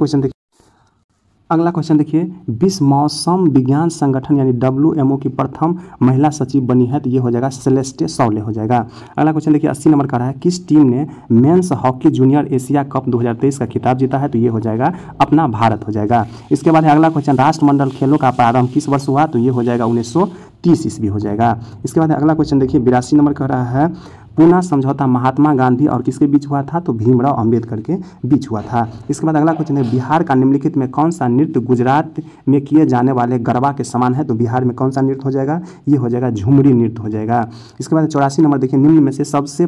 क्वेश्चन देखिए विश्व मौसम विज्ञान संगठन यानी WMO की प्रथम महिला सचिव बनी है? तो ये हो जाएगा सेलेस्टे सौले हो जाएगा। अगला क्वेश्चन देखिए 80 नंबर का रहा है किस टीम ने men's hockey junior Asia cup 2023 का खिताब जीता है? तो ये हो जाएगा अपना भारत हो जाएगा। इसके बाद अगला क्वेश्चन राष्ट्रमंडल खेलों का प्रारंभ किस वर्ष हुआ? तो ये हो जाएगा 1930 ईस्वी हो जाएगा। इसके बाद अगला क्वेश्चन देखिए 82 नंबर का रहा है पूना समझौता महात्मा गांधी और किसके बीच हुआ था? तो भीमराव अंबेडकर के बीच हुआ था। इसके बाद अगला क्वेश्चन है बिहार का निम्नलिखित में कौन सा नृत्य गुजरात में किए जाने वाले गरबा के समान है? तो बिहार में कौन सा नृत्य हो जाएगा? ये हो जाएगा झुमरी नृत्य हो जाएगा। इसके बाद 84 नंबर देखिए निम्न में से सबसे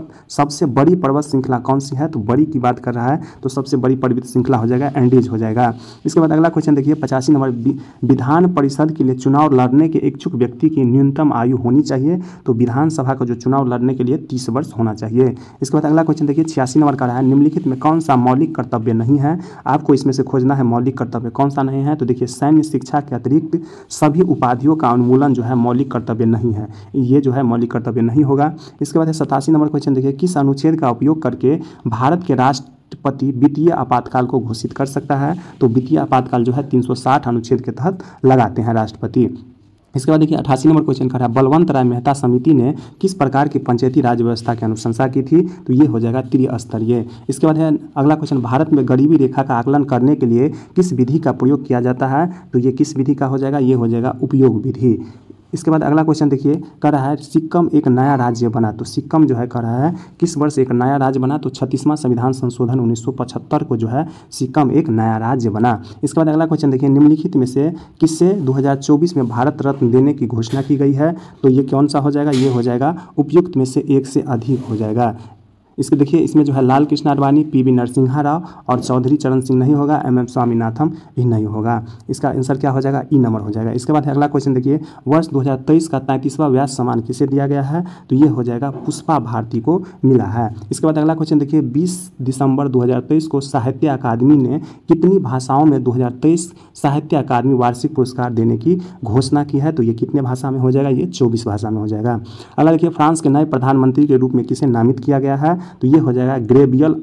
बड़ी पर्वत श्रृंखला कौन सी है? तो बड़ी की बात कर रहा है तो सबसे बड़ी पर्वत श्रृंखला हो जाएगा एंडीज हो जाएगा। इसके बाद अगला क्वेश्चन देखिए 85 नंबर विधान परिषद के लिए चुनाव लड़ने के इच्छुक व्यक्ति की न्यूनतम आयु होनी चाहिए? तो विधानसभा का जो चुनाव लड़ने के लिए 30 वर्ष होना चाहिए। इसके बाद अगला क्वेश्चन देखिए 86 नंबर का रहा है निम्नलिखित में कौन सा मौलिक कर्तव्य नहीं है? आपको इसमें से खोजना है मौलिक कर्तव्य कौन सा नहीं है। तो देखिए सैन्य शिक्षा के अतिरिक्त सभी उपाधियों का उन्मूलन जो है मौलिक कर्तव्य नहीं है, ये जो है मौलिक कर्तव्य नहीं होगा। इसके बाद 87 नंबर क्वेश्चन देखिए किस अनुच्छेद का उपयोग करके भारत के राष्ट्रपति वित्तीय आपातकाल को घोषित कर सकता है? तो वित्तीय आपातकाल जो है 360 अनुच्छेद के तहत लगाते हैं राष्ट्रपति। इसके बाद देखिए 88 नंबर क्वेश्चन का है बलवंत राय मेहता समिति ने किस प्रकार की पंचायती राज व्यवस्था की अनुशंसा की थी? तो ये हो जाएगा त्रिस्तरीय। इसके बाद है अगला क्वेश्चन भारत में गरीबी रेखा का आकलन करने के लिए किस विधि का प्रयोग किया जाता है? तो ये किस विधि का हो जाएगा? ये हो जाएगा उपयोग विधि। इसके बाद अगला क्वेश्चन देखिए कह रहा है सिक्किम एक नया राज्य बना। तो सिक्किम जो है कह रहा है किस वर्ष एक नया राज्य बना? तो 36वां संविधान संशोधन 1975 को जो है सिक्किम एक नया राज्य बना। इसके बाद अगला क्वेश्चन देखिए निम्नलिखित में से किससे 2024 में भारत रत्न देने की घोषणा की गई है? तो ये कौन सा हो जाएगा? ये हो जाएगा उपयुक्त में से एक से अधिक हो जाएगा। इसके देखिए इसमें जो है लाल कृष्ण आडवाणी, PV नरसिम्हा राव और चौधरी चरण सिंह नहीं होगा, MM स्वामीनाथन भी नहीं होगा। इसका आंसर क्या हो जाएगा? ई नंबर हो जाएगा। इसके बाद अगला क्वेश्चन देखिए वर्ष 2023 का 33वां व्यास सम्मान किसे दिया गया है? तो ये हो जाएगा पुष्पा भारती को मिला है। इसके बाद अगला क्वेश्चन देखिए 20 दिसंबर 2023 को साहित्य अकादमी ने कितनी भाषाओं में 2023 साहित्य अकादमी वार्षिक पुरस्कार देने की घोषणा की है? तो ये कितने भाषा में हो जाएगा? ये 24 भाषा में हो जाएगा। अगला देखिए फ्रांस के नए प्रधानमंत्री के रूप में किसे नामित किया गया है? तो ये हो जाएगा गैब्रियल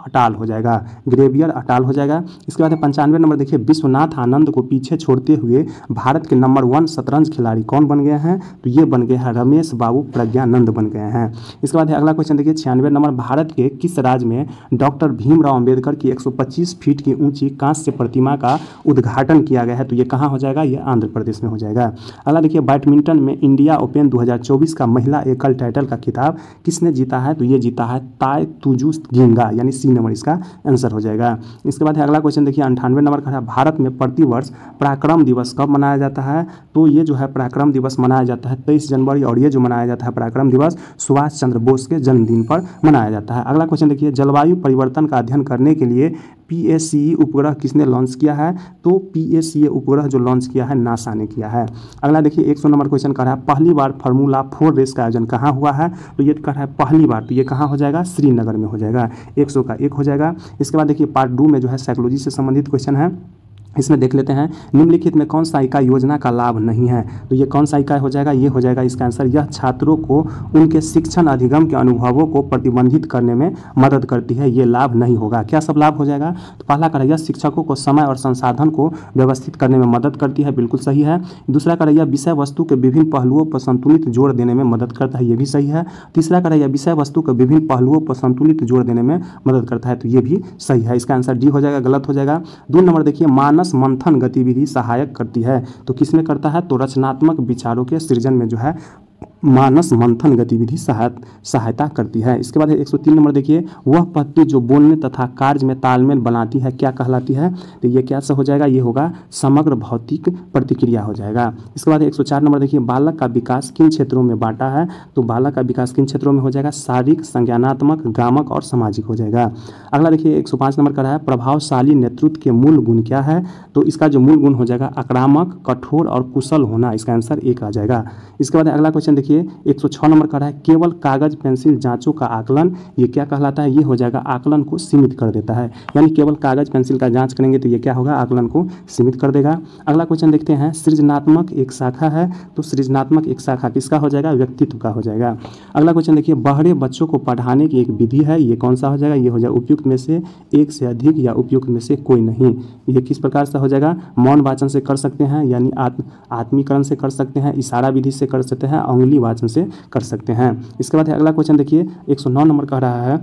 अटाल हो जाएगा, ग्रेवियर अटाल हो जाएगा। इसके बाद 95 नंबर देखिए, विश्वनाथ आनंद को पीछे छोड़ते हुए भारत के नंबर 1 शतरंज खिलाड़ी कौन बन गए हैं? तो ये बन गए हैं रमेश बाबू प्रज्ञानंद बन गए हैं। इसके बाद अगला क्वेश्चन देखिए 96 नंबर, भारत के किस राज्य में डॉक्टर भीमराव अंबेडकर की 125 फीट की ऊंची कांस्य प्रतिमा का उद्घाटन किया गया है? तो ये कहाँ हो जाएगा? ये आंध्र प्रदेश में हो जाएगा। अगला देखिए, बैडमिंटन में इंडिया ओपन 2024 का महिला एकल टाइटल का खिताब किसने जीता है? तो ये जीता है ताई तुजू गिंगा, यानी सी नंबर इसका आंसर हो जाएगा। इसके बाद अगला क्वेश्चन देखिए 98 नंबर का है, भारत में प्रतिवर्ष पराक्रम दिवस कब मनाया जाता है? तो ये जो है पराक्रम दिवस मनाया जाता है 23 जनवरी, और ये जो मनाया जाता है पराक्रम दिवस सुभाष चंद्र बोस के जन्मदिन पर मनाया जाता है। अगला क्वेश्चन देखिए, जलवायु परिवर्तन का अध्ययन करने के लिए PACE उपग्रह किसने लॉन्च किया है? तो PACE उपग्रह जो लॉन्च किया है नासा ने किया है। अगला देखिए 100 नंबर क्वेश्चन कर रहा है, पहली बार फार्मूला 4 रेस का आयोजन कहाँ हुआ है? तो ये कर रहा है पहली बार, तो ये कहाँ हो जाएगा? श्रीनगर में हो जाएगा। 100 का 1 हो जाएगा। इसके बाद देखिए पार्ट 2 में जो है साइकोलॉजी से संबंधित क्वेश्चन है, इसमें देख लेते हैं, निम्नलिखित में कौन सा इकाई योजना का लाभ नहीं है? तो ये कौन सा इकाई हो जाएगा? ये हो जाएगा इसका आंसर, यह छात्रों को उनके शिक्षण अधिगम के अनुभवों को प्रतिबंधित करने में मदद करती है, ये लाभ नहीं होगा। क्या सब लाभ हो जाएगा? तो पहला कर यह शिक्षकों को समय और संसाधन को व्यवस्थित करने में मदद करती है, बिल्कुल सही है। दूसरा कर यह विषय वस्तु के विभिन्न पहलुओं पर संतुलित जोड़ देने में मदद करता है, ये भी सही है। तीसरा कर यह विषय वस्तु के विभिन्न पहलुओं पर संतुलित जोड़ देने में मदद करता है, तो ये भी सही है। इसका आंसर डी हो जाएगा, गलत हो जाएगा। 2 नंबर देखिए, मानस मंथन गतिविधि सहायक करती है, तो किसमें करता है? तो रचनात्मक विचारों के सृजन में जो है मानस मंथन गतिविधि सहायता करती है। इसके बाद 103 नंबर देखिए, वह पद्धति जो बोलने तथा कार्य में तालमेल बनाती है क्या कहलाती है? तो ये क्या सा हो जाएगा? ये होगा समग्र भौतिक प्रतिक्रिया हो जाएगा। इसके बाद 104 नंबर देखिए, बालक का विकास किन क्षेत्रों में बांटा है? तो बालक का विकास किन क्षेत्रों में हो जाएगा? शारीरिक, संज्ञानात्मक, गामक और सामाजिक हो जाएगा। अगला देखिए 105 नंबर का है, प्रभावशाली नेतृत्व के मूल गुण क्या है? तो इसका जो मूल गुण हो जाएगा आक्रामक, कठोर और कुशल होना, इसका आंसर 1 आ जाएगा। इसके बाद अगला क्वेश्चन देखिए 106 नंबर का है, केवल कागज पेंसिल जांचों का आकलन, ये क्या कहलाता है? ये हो जाएगा आकलन को सीमित कर देता है, यानी केवल कागज पेंसिल का जांच करेंगे तो ये क्या होगा? आकलन को सीमित कर देगा। अगला क्वेश्चन देखते हैं, सृजनात्मक एक शाखा है, तो सृजनात्मक एक शाखा किसका हो जाएगा? व्यक्तित्व का हो जाएगा। अगला क्वेश्चन देखिए, बहरे बच्चों को पढ़ाने की एक विधि है, ये कौन सा हो जाएगा? ये हो जाएगा उपयुक्त में से एक से अधिक या उपयुक्त में से कोई नहीं। ये किस प्रकार से हो जाएगा? मौन वाचन से कर सकते हैं, यानी आत्मीकरण से कर सकते हैं, इशारा विधि से कर सकते हैं, उंगली वाचन से कर सकते हैं। इसके बाद अगला क्वेश्चन देखिए 109 नंबर कह रहा है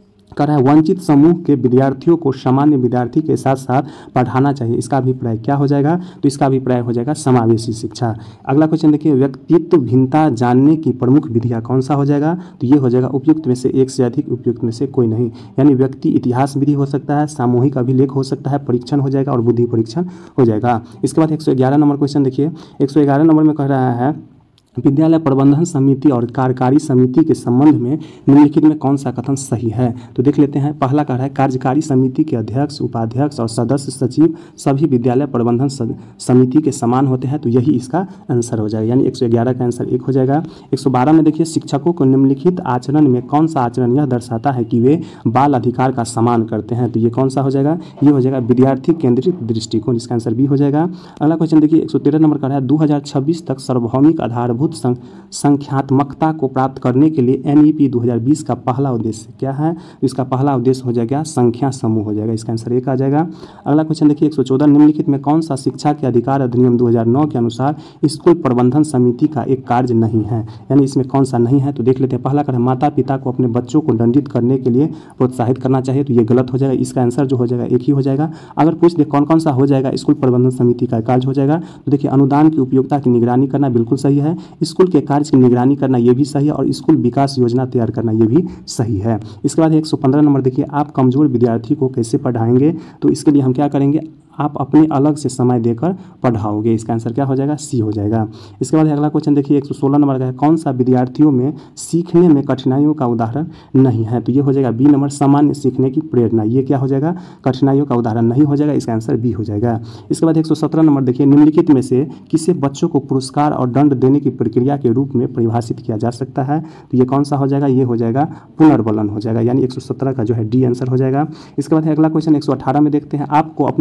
वंचित समूह के विद्यार्थियों को सामान्य विद्यार्थी के साथ साथ पढ़ाना चाहिए, इसका अभिप्राय क्या हो जाएगा? तो इसका अभिप्राय हो जाएगा समावेशी शिक्षा। अगला क्वेश्चन देखिए, व्यक्तित्व भिन्नता जानने की प्रमुख विधियाँ कौन सा हो जाएगा? तो ये हो जाएगा उपयुक्त में से एक से अधिक, उपयुक्त में से कोई नहीं, यानी व्यक्ति इतिहास विधि हो सकता है, सामूहिक अभिलेख हो सकता है, परीक्षण हो जाएगा और बुद्धि परीक्षण हो जाएगा। इसके बाद 111 नंबर क्वेश्चन देखिए, 111 नंबर में कह रहा है, विद्यालय प्रबंधन समिति और कार्यकारी समिति के संबंध में निम्नलिखित में कौन सा कथन सही है? तो देख लेते हैं। पहला कह रहा है, कार्यकारी समिति के अध्यक्ष, उपाध्यक्ष और सदस्य सचिव सभी विद्यालय प्रबंधन समिति के समान होते हैं, तो यही इसका आंसर हो जाएगा, यानी 111 का आंसर 1 हो जाएगा। 112 में देखिए, शिक्षकों को निम्नलिखित आचरण में कौन सा आचरण यह दर्शाता है कि वे बाल अधिकार का सम्मान करते हैं? तो ये कौन सा हो जाएगा? ये हो जाएगा विद्यार्थी केंद्रित दृष्टिकोण, इसका आंसर बी हो जाएगा। अगला क्वेश्चन देखिए 113 नंबर का है, 2026 तक सार्वभौमिक आधारभूत संख्यात्मकता को प्राप्त करने के लिए NEP 2020 का पहला उद्देश्य क्या है? इसका पहला उद्देश्य हो जाएगा संख्या समूह हो जाएगा, इसका आंसर 1 आ जाएगा। अगला क्वेश्चन देखिए 114, निम्नलिखित में कौन सा शिक्षा के अधिकार अधिनियम 2009 के अनुसार स्कूल प्रबंधन समिति का एक कार्य नहीं है, यानी इसमें कौन सा नहीं है? तो देख लेते हैं। पहला कर माता पिता को अपने बच्चों को दंडित करने के लिए प्रोत्साहित करना चाहिए, तो ये गलत हो जाएगा, इसका आंसर जो हो जाएगा 1 ही हो जाएगा। अगर पूछ दे कौन कौन सा हो जाएगा स्कूल प्रबंधन समिति का कार्य हो जाएगा, तो देखिए अनुदान की उपयोगिता की निगरानी करना बिल्कुल सही है, स्कूल के कार्य की निगरानी करना ये भी सही है, और स्कूल विकास योजना तैयार करना ये भी सही है। इसके बाद 115 नंबर देखिए, आप कमजोर विद्यार्थी को कैसे पढ़ाएंगे? तो इसके लिए हम क्या करेंगे? आप अपने अलग से समय देकर पढ़ाओगे, इसका आंसर क्या हो जाएगा? सी हो जाएगा। इसके बाद अगला क्वेश्चन देखिए 116 नंबर का है, कौन सा विद्यार्थियों में सीखने में कठिनाइयों का उदाहरण नहीं है? तो ये हो जाएगा बी नंबर, सामान्य सीखने की प्रेरणा, ये क्या हो जाएगा? कठिनाइयों का उदाहरण नहीं हो जाएगा, इसका आंसर बी हो जाएगा। इसके बाद 117 नंबर देखिए, निम्नलिखित में से किसे बच्चों को पुरस्कार और दंड देने की प्रक्रिया के रूप में परिभाषित किया जा सकता है? तो ये कौन सा हो जाएगा? ये हो जाएगा पुनर्बलन हो जाएगा, यानी 117 का जो है डी आंसर हो जाएगा। इसके बाद अगला क्वेश्चन 118 में देखते हैं, आपको अपनी कक्षा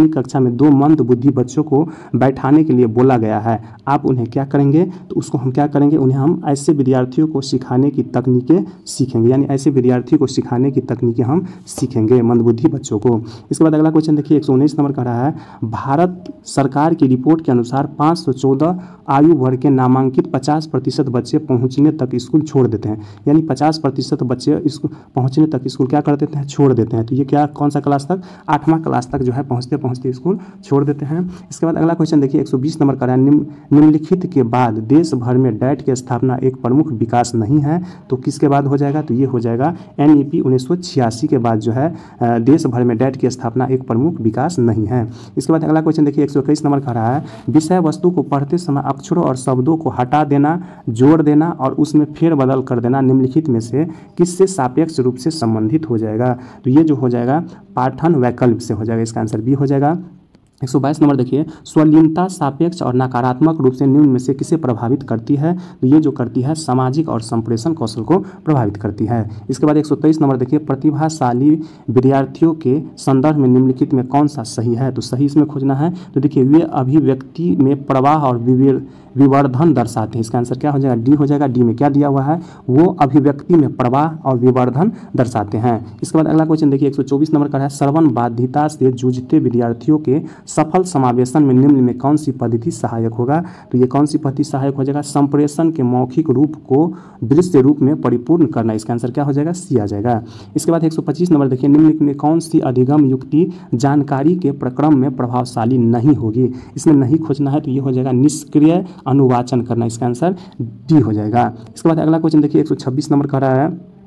में 2 मंद बुद्धि बच्चों को बैठाने के लिए बोला गया है, आप उन्हें क्या करेंगे? तो उसको हम क्या करेंगे, उन्हें हम ऐसे विद्यार्थियों को सिखाने की तकनीकें सीखेंगे, यानी ऐसे विद्यार्थियों को सिखाने की तकनीकें हम सीखेंगे मंदबुद्धि बच्चों को। इसके बाद अगला क्वेश्चन देखिए 119 नंबर का रहा है, भारत सरकार की रिपोर्ट के अनुसार 514 आयु वर्ग के नामांकित 50% बच्चे पहुंचने तक स्कूल छोड़ देते हैं, यानी 50% बच्चे इसको पहुंचने तक स्कूल क्या कर देते हैं? छोड़ देते हैं। तो ये क्या कौन सा क्लास तक? 8वां क्लास तक जो है पहुंचते पहुंचते स्कूल छोड़ देते हैं। इसके बाद अगला क्वेश्चन देखिए 120 नंबर का है, निम्नलिखित के बाद देश भर में डैट की स्थापना एक प्रमुख विकास नहीं है, तो किसके बाद हो जाएगा? तो ये हो जाएगा NEP 1986 के बाद जो है देश भर में डैट की स्थापना एक प्रमुख विकास नहीं है। इसके बाद अगला क्वेश्चन देखिए 121 नंबर का रहा है, विषय वस्तु को पढ़ते समय अक्षरों और शब्दों को हटा देना, जोड़ देना और उसमें फेरबदल कर देना निम्नलिखित में से किससे सापेक्ष रूप से संबंधित हो जाएगा? तो ये जो हो जाएगा पाठन वैकल्प से हो जाएगा, इसका आंसर बी हो जाएगा। 122 नंबर देखिए, स्वलीनता सापेक्ष और नकारात्मक रूप से निम्न में से किसे प्रभावित करती है? तो ये जो करती है सामाजिक और संप्रेषण कौशल को प्रभावित करती है। इसके बाद 123 नंबर देखिए, प्रतिभाशाली विद्यार्थियों के संदर्भ में निम्नलिखित में कौन सा सही है? तो सही इसमें खोजना है। तो देखिए वे अभिव्यक्ति में प्रवाह और विवर्धन दर्शाते हैं, इसका आंसर क्या हो जाएगा? डी हो जाएगा। डी में क्या दिया हुआ है? वो अभिव्यक्ति में प्रवाह और विवर्धन दर्शाते हैं। इसके बाद अगला क्वेश्चन देखिए 124 नंबर का है, श्रवण बाधिता से जूझते विद्यार्थियों के सफल समावेशन में निम्न में कौन सी पद्धति सहायक होगा? तो ये कौन सी पद्धति सहायक हो जाएगा? संप्रेषण के मौखिक रूप को दृश्य रूप में परिपूर्ण करना, इसका आंसर क्या हो जाएगा? सी आ जाएगा। इसके बाद 125 नंबर देखिए, निम्न में कौन सी अधिगम युक्ति जानकारी के प्रक्रम में प्रभावशाली नहीं होगी? इसमें नहीं खोजना है, तो ये हो जाएगा निष्क्रिय अनुवाचन करना, इसका आंसर डी हो जाएगा। इसके बाद अगला क्वेश्चन देखिए 126 नंबर का रहा है,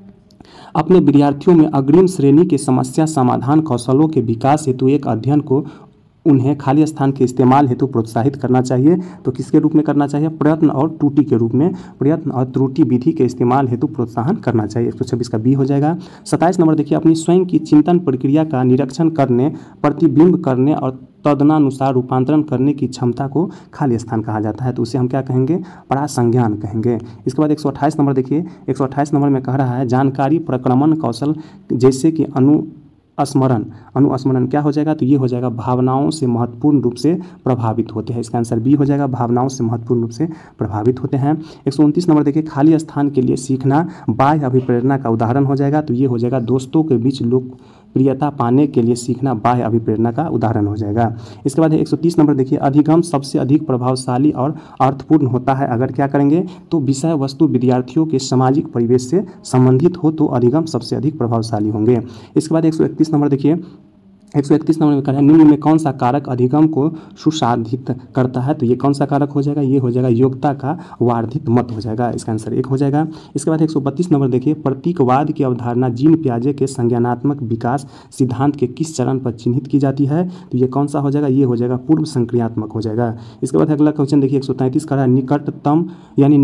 अपने विद्यार्थियों में अग्रिम श्रेणी के समस्या समाधान कौशलों के विकास हेतु एक अध्ययन को उन्हें खाली स्थान के इस्तेमाल हेतु प्रोत्साहित करना चाहिए। तो किसके रूप में करना चाहिए? प्रयत्न और त्रुटि के रूप में, प्रयत्न और त्रुटि विधि के इस्तेमाल हेतु प्रोत्साहन करना चाहिए। 126 का बी हो जाएगा। 27 नंबर देखिए, अपनी स्वयं की चिंतन प्रक्रिया का निरीक्षण करने, प्रतिबिंब करने और तदनुसार रूपांतरण करने की क्षमता को खाली स्थान कहा जाता है, तो उसे हम क्या कहेंगे? परासंज्ञान कहेंगे। इसके बाद 128 नंबर देखिए, 128 नंबर में कह रहा है, जानकारी प्रक्रमण कौशल जैसे कि अनुस्मरण क्या हो जाएगा? तो ये हो जाएगा भावनाओं से महत्वपूर्ण रूप से प्रभावित होते हैं, इसका आंसर बी हो जाएगा। भावनाओं से महत्वपूर्ण रूप से प्रभावित होते हैं। 129 नंबर देखिए, खाली स्थान के लिए सीखना बाह्य अभिप्रेरणा का उदाहरण हो जाएगा, तो ये हो जाएगा दोस्तों के बीच लोकप्रियता पाने के लिए सीखना बाह्य अभिप्रेरणा का उदाहरण हो जाएगा। इसके बाद 130 नंबर देखिए, अधिगम सबसे अधिक प्रभावशाली और अर्थपूर्ण होता है अगर क्या करेंगे? तो विषय वस्तु विद्यार्थियों के सामाजिक परिवेश से संबंधित हो तो अधिगम सबसे अधिक प्रभावशाली होंगे। इसके बाद 131 नंबर देखिए, 131 नंबर में कहा है, निम्न में कौन सा कारक अधिगम को सुसाधित करता है? तो ये कौन सा कारक हो जाएगा? ये हो जाएगा योग्यता का वर्धित मत हो जाएगा, इसका आंसर एक हो जाएगा। इसके बाद 132 नंबर देखिए, प्रतीकवाद की अवधारणा जीन पियाजे के संज्ञानात्मक विकास सिद्धांत के किस चरण पर चिन्हित की जाती है? तो ये कौन सा हो जाएगा? ये हो जाएगा पूर्व संक्रियात्मक हो जाएगा। इसके बाद अगला क्वेश्चन देखिए 133 का है, निकटतम यानी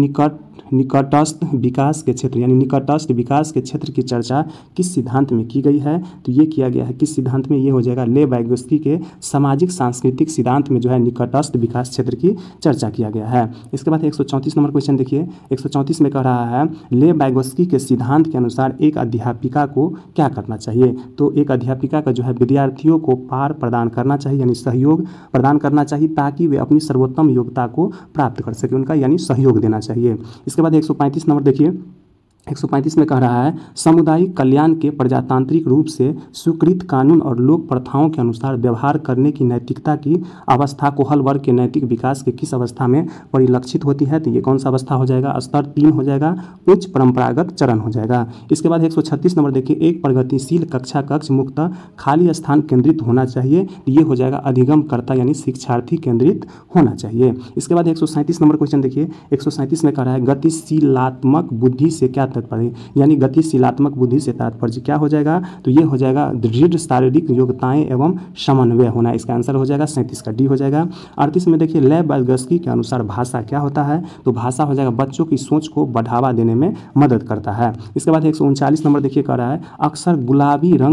निकटस्थ विकास के क्षेत्र यानी निकटस्थ विकास के क्षेत्र की चर्चा किस सिद्धांत में की गई है? तो ये किया गया है किस सिद्धांत में? ये हो जाएगा ले वाइगोत्स्की के सामाजिक सांस्कृतिक सिद्धांत में जो है निकटस्थ विकास क्षेत्र की चर्चा किया गया है। इसके बाद 134 नंबर क्वेश्चन देखिए, 134 में कह रहा है, ले वाइगोत्स्की के सिद्धांत के अनुसार एक अध्यापिका को क्या करना चाहिए? तो एक अध्यापिका का जो है विद्यार्थियों को पार प्रदान करना चाहिए यानी सहयोग प्रदान करना चाहिए ताकि वे अपनी सर्वोत्तम योग्यता को प्राप्त कर सके, उनका यानी सहयोग देना चाहिए। इसके बाद 135 नंबर देखिए, 135 में कह रहा है, सामुदायिक कल्याण के प्रजातांत्रिक रूप से स्वीकृत कानून और लोक प्रथाओं के अनुसार व्यवहार करने की नैतिकता की अवस्था कोहल वर्ग के नैतिक विकास के किस अवस्था में परिलक्षित होती है? तो ये कौन सा अवस्था हो जाएगा? स्तर 3 हो जाएगा, उच्च परंपरागत चरण हो जाएगा। इसके बाद 136 नंबर देखिए, एक प्रगतिशील कक्षा कक्ष मुक्त खाली स्थान केंद्रित होना चाहिए, ये हो जाएगा अधिगमकर्ता यानी शिक्षार्थी केंद्रित होना चाहिए। इसके बाद 137 नंबर क्वेश्चन देखिए, 137 में कह रहा है, गतिशीलात्मक बुद्धि से क्या तात्पर्य? यानी गतिशीलात्मक बुद्धि से तात्पर्य क्या हो जाएगा? तो ये हो जाएगा दृढ़ शारीरिक योग्यताएं एवं समन्वय होना, इसका आंसर हो जाएगा 37 का डी हो जाएगा। 38 में देखिए, ले वाइगोत्स्की के अनुसार भाषा क्या होता है? तो भाषा हो जाएगा बच्चों की सोच को बढ़ावा देने में मदद करता है। इसके बाद 139 नंबर देखिए कह रहा है, अक्सर गुलाबी रंग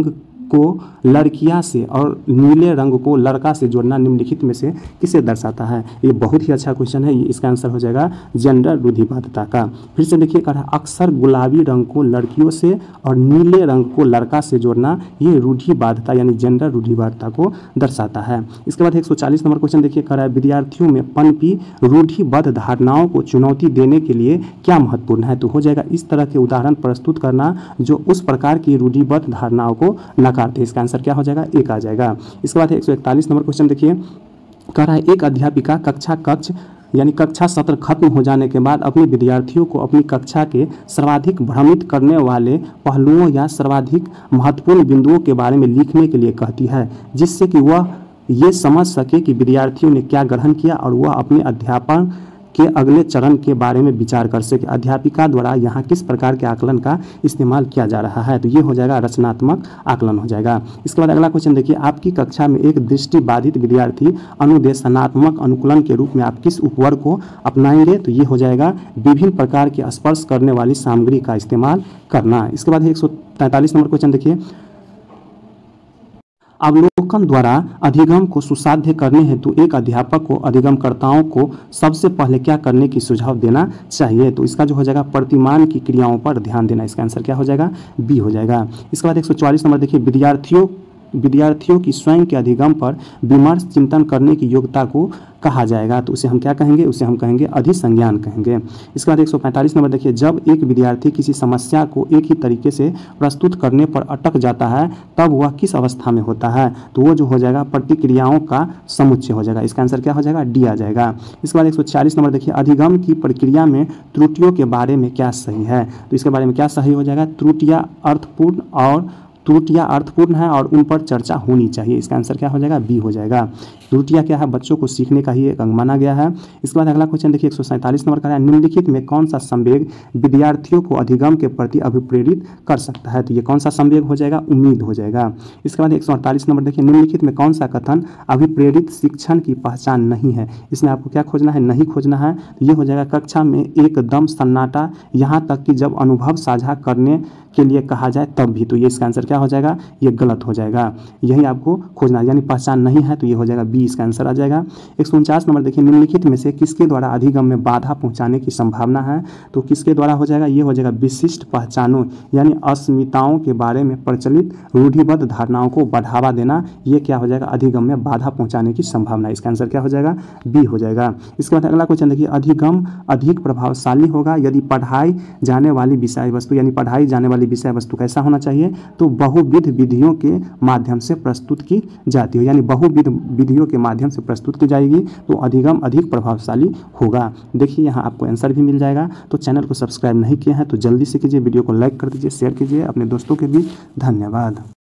को लड़कियां से और नीले रंग को लड़का से जोड़ना निम्नलिखित में से किसे दर्शाता है। ये बहुत ही अच्छा क्वेश्चन है, इसका आंसर हो जाएगा जेंडर रूढ़िवादिता का। फिर से देखिए कह रहा है अक्सर गुलाबी रंग को लड़कियों से और नीले रंग को लड़का से जोड़ना ये रूढ़िवादिता यानी जेंडर रूढ़िवादिता को दर्शाता है। इसके बाद 140 नंबर क्वेश्चन देखिए कह रहा है विद्यार्थियों में पनपी रूढ़िबद्ध धारणाओं को चुनौती देने के लिए क्या महत्वपूर्ण है। तो हो जाएगा इस तरह के उदाहरण प्रस्तुत करना जो उस प्रकार की रूढ़िबद्ध धारणाओं को नकारते हैं। इसका आंसर क्या हो जाएगा, एक आ जाएगा। इसके बाद 141 नंबर क्वेश्चन देखिए कह रहा है एक अध्यापिका कक्षा सत्र खत्म हो जाने के बाद अपने विद्यार्थियों को अपनी कक्षा के सर्वाधिक भ्रमित करने वाले पहलुओं या सर्वाधिक महत्वपूर्ण बिंदुओं के बारे में लिखने के लिए कहती है, जिससे कि वह ये समझ सके कि विद्यार्थियों ने क्या ग्रहण किया और वह अपने अध्यापन के अगले चरण के बारे में विचार कर सके। अध्यापिका द्वारा यहाँ किस प्रकार के आकलन का इस्तेमाल किया जा रहा है। तो ये हो जाएगा रचनात्मक आकलन हो जाएगा। इसके बाद अगला क्वेश्चन देखिए आपकी कक्षा में एक दृष्टिबाधित विद्यार्थी अनुदेशनात्मक अनुकूलन के रूप में आप किस उपवर्ग को अपनाएंगे। तो ये हो जाएगा विभिन्न प्रकार के स्पर्श करने वाली सामग्री का इस्तेमाल करना। इसके बाद 143 नंबर क्वेश्चन देखिए अवलोकन द्वारा अधिगम को सुसाध्य करने हेतु एक अध्यापक को अधिगमकर्ताओं को सबसे पहले क्या करने की सुझाव देना चाहिए। तो इसका जो हो जाएगा प्रतिमान की क्रियाओं पर ध्यान देना। इसका आंसर क्या हो जाएगा, बी हो जाएगा। इसके बाद 144 नंबर देखिए विद्यार्थियों की स्वयं के अधिगम पर विमर्श चिंतन करने की योग्यता को कहा जाएगा। तो उसे हम क्या कहेंगे, उसे हम कहेंगे अधिसंज्ञान कहेंगे। इसके बाद 145 नंबर देखिए जब एक विद्यार्थी किसी समस्या को एक ही तरीके से प्रस्तुत करने पर अटक जाता है तब वह किस अवस्था में होता है। तो वो जो हो जाएगा प्रतिक्रियाओं का समुच्चय हो जाएगा। इसका आंसर क्या हो जाएगा, डी आ जाएगा। इसके बाद 146 नंबर देखिए अधिगम की प्रक्रिया में त्रुटियों के बारे में क्या सही है। तो इसके बारे में क्या सही हो जाएगा, त्रुटियां अर्थपूर्ण है और उन पर चर्चा होनी चाहिए। इसका आंसर क्या हो जाएगा, बी हो जाएगा। त्रुटियां क्या है, बच्चों को सीखने का ही एक अंग माना गया है। इसके बाद अगला क्वेश्चन देखिए 147 नंबर का है निम्नलिखित में कौन सा संवेग विद्यार्थियों को अधिगम के प्रति अभिप्रेरित कर सकता है। तो ये कौन सा संवेग हो जाएगा, उम्मीद हो जाएगा। इसके बाद 148 नंबर देखिए निम्नलिखित में कौन सा कथन अभिप्रेरित शिक्षण की पहचान नहीं है। इसमें आपको क्या खोजना है, नहीं खोजना है। तो ये हो जाएगा कक्षा में एकदम सन्नाटा यहाँ तक कि जब अनुभव साझा करने के लिए कहा जाए तब भी। तो ये इसका आंसर क्या हो जाएगा, ये गलत हो जाएगा। यही आपको खोजना यानी पहचान नहीं है। तो ये हो जाएगा बी, इसका आंसर आ जाएगा। 149 नंबर देखिए निम्नलिखित में से किसके द्वारा अधिगम में बाधा पहुंचाने की संभावना है। तो किसके द्वारा हो जाएगा, ये हो जाएगा विशिष्ट पहचानों यानी अस्मिताओं के बारे में प्रचलित रूढ़िबद्ध धारणाओं को बढ़ावा देना। ये क्या हो जाएगा, अधिगम में बाधा पहुंचाने की संभावना। इसका आंसर क्या हो जाएगा, बी हो जाएगा। इसके बाद अगला क्वेश्चन देखिए अधिगम अधिक प्रभावशाली होगा यदि पढ़ाई जाने वाली विषय वस्तु कैसा होना चाहिए। तो बहुविध विधियों के माध्यम से प्रस्तुत की जाती है यानी बहुविध विधियों के माध्यम से प्रस्तुत की जाएगी तो अधिगम अधिक प्रभावशाली होगा। देखिए यहाँ आपको आंसर भी मिल जाएगा। तो चैनल को सब्सक्राइब नहीं किया है तो जल्दी से कीजिए, वीडियो को लाइक कर दीजिए, शेयर कीजिए अपने दोस्तों के बीच। धन्यवाद।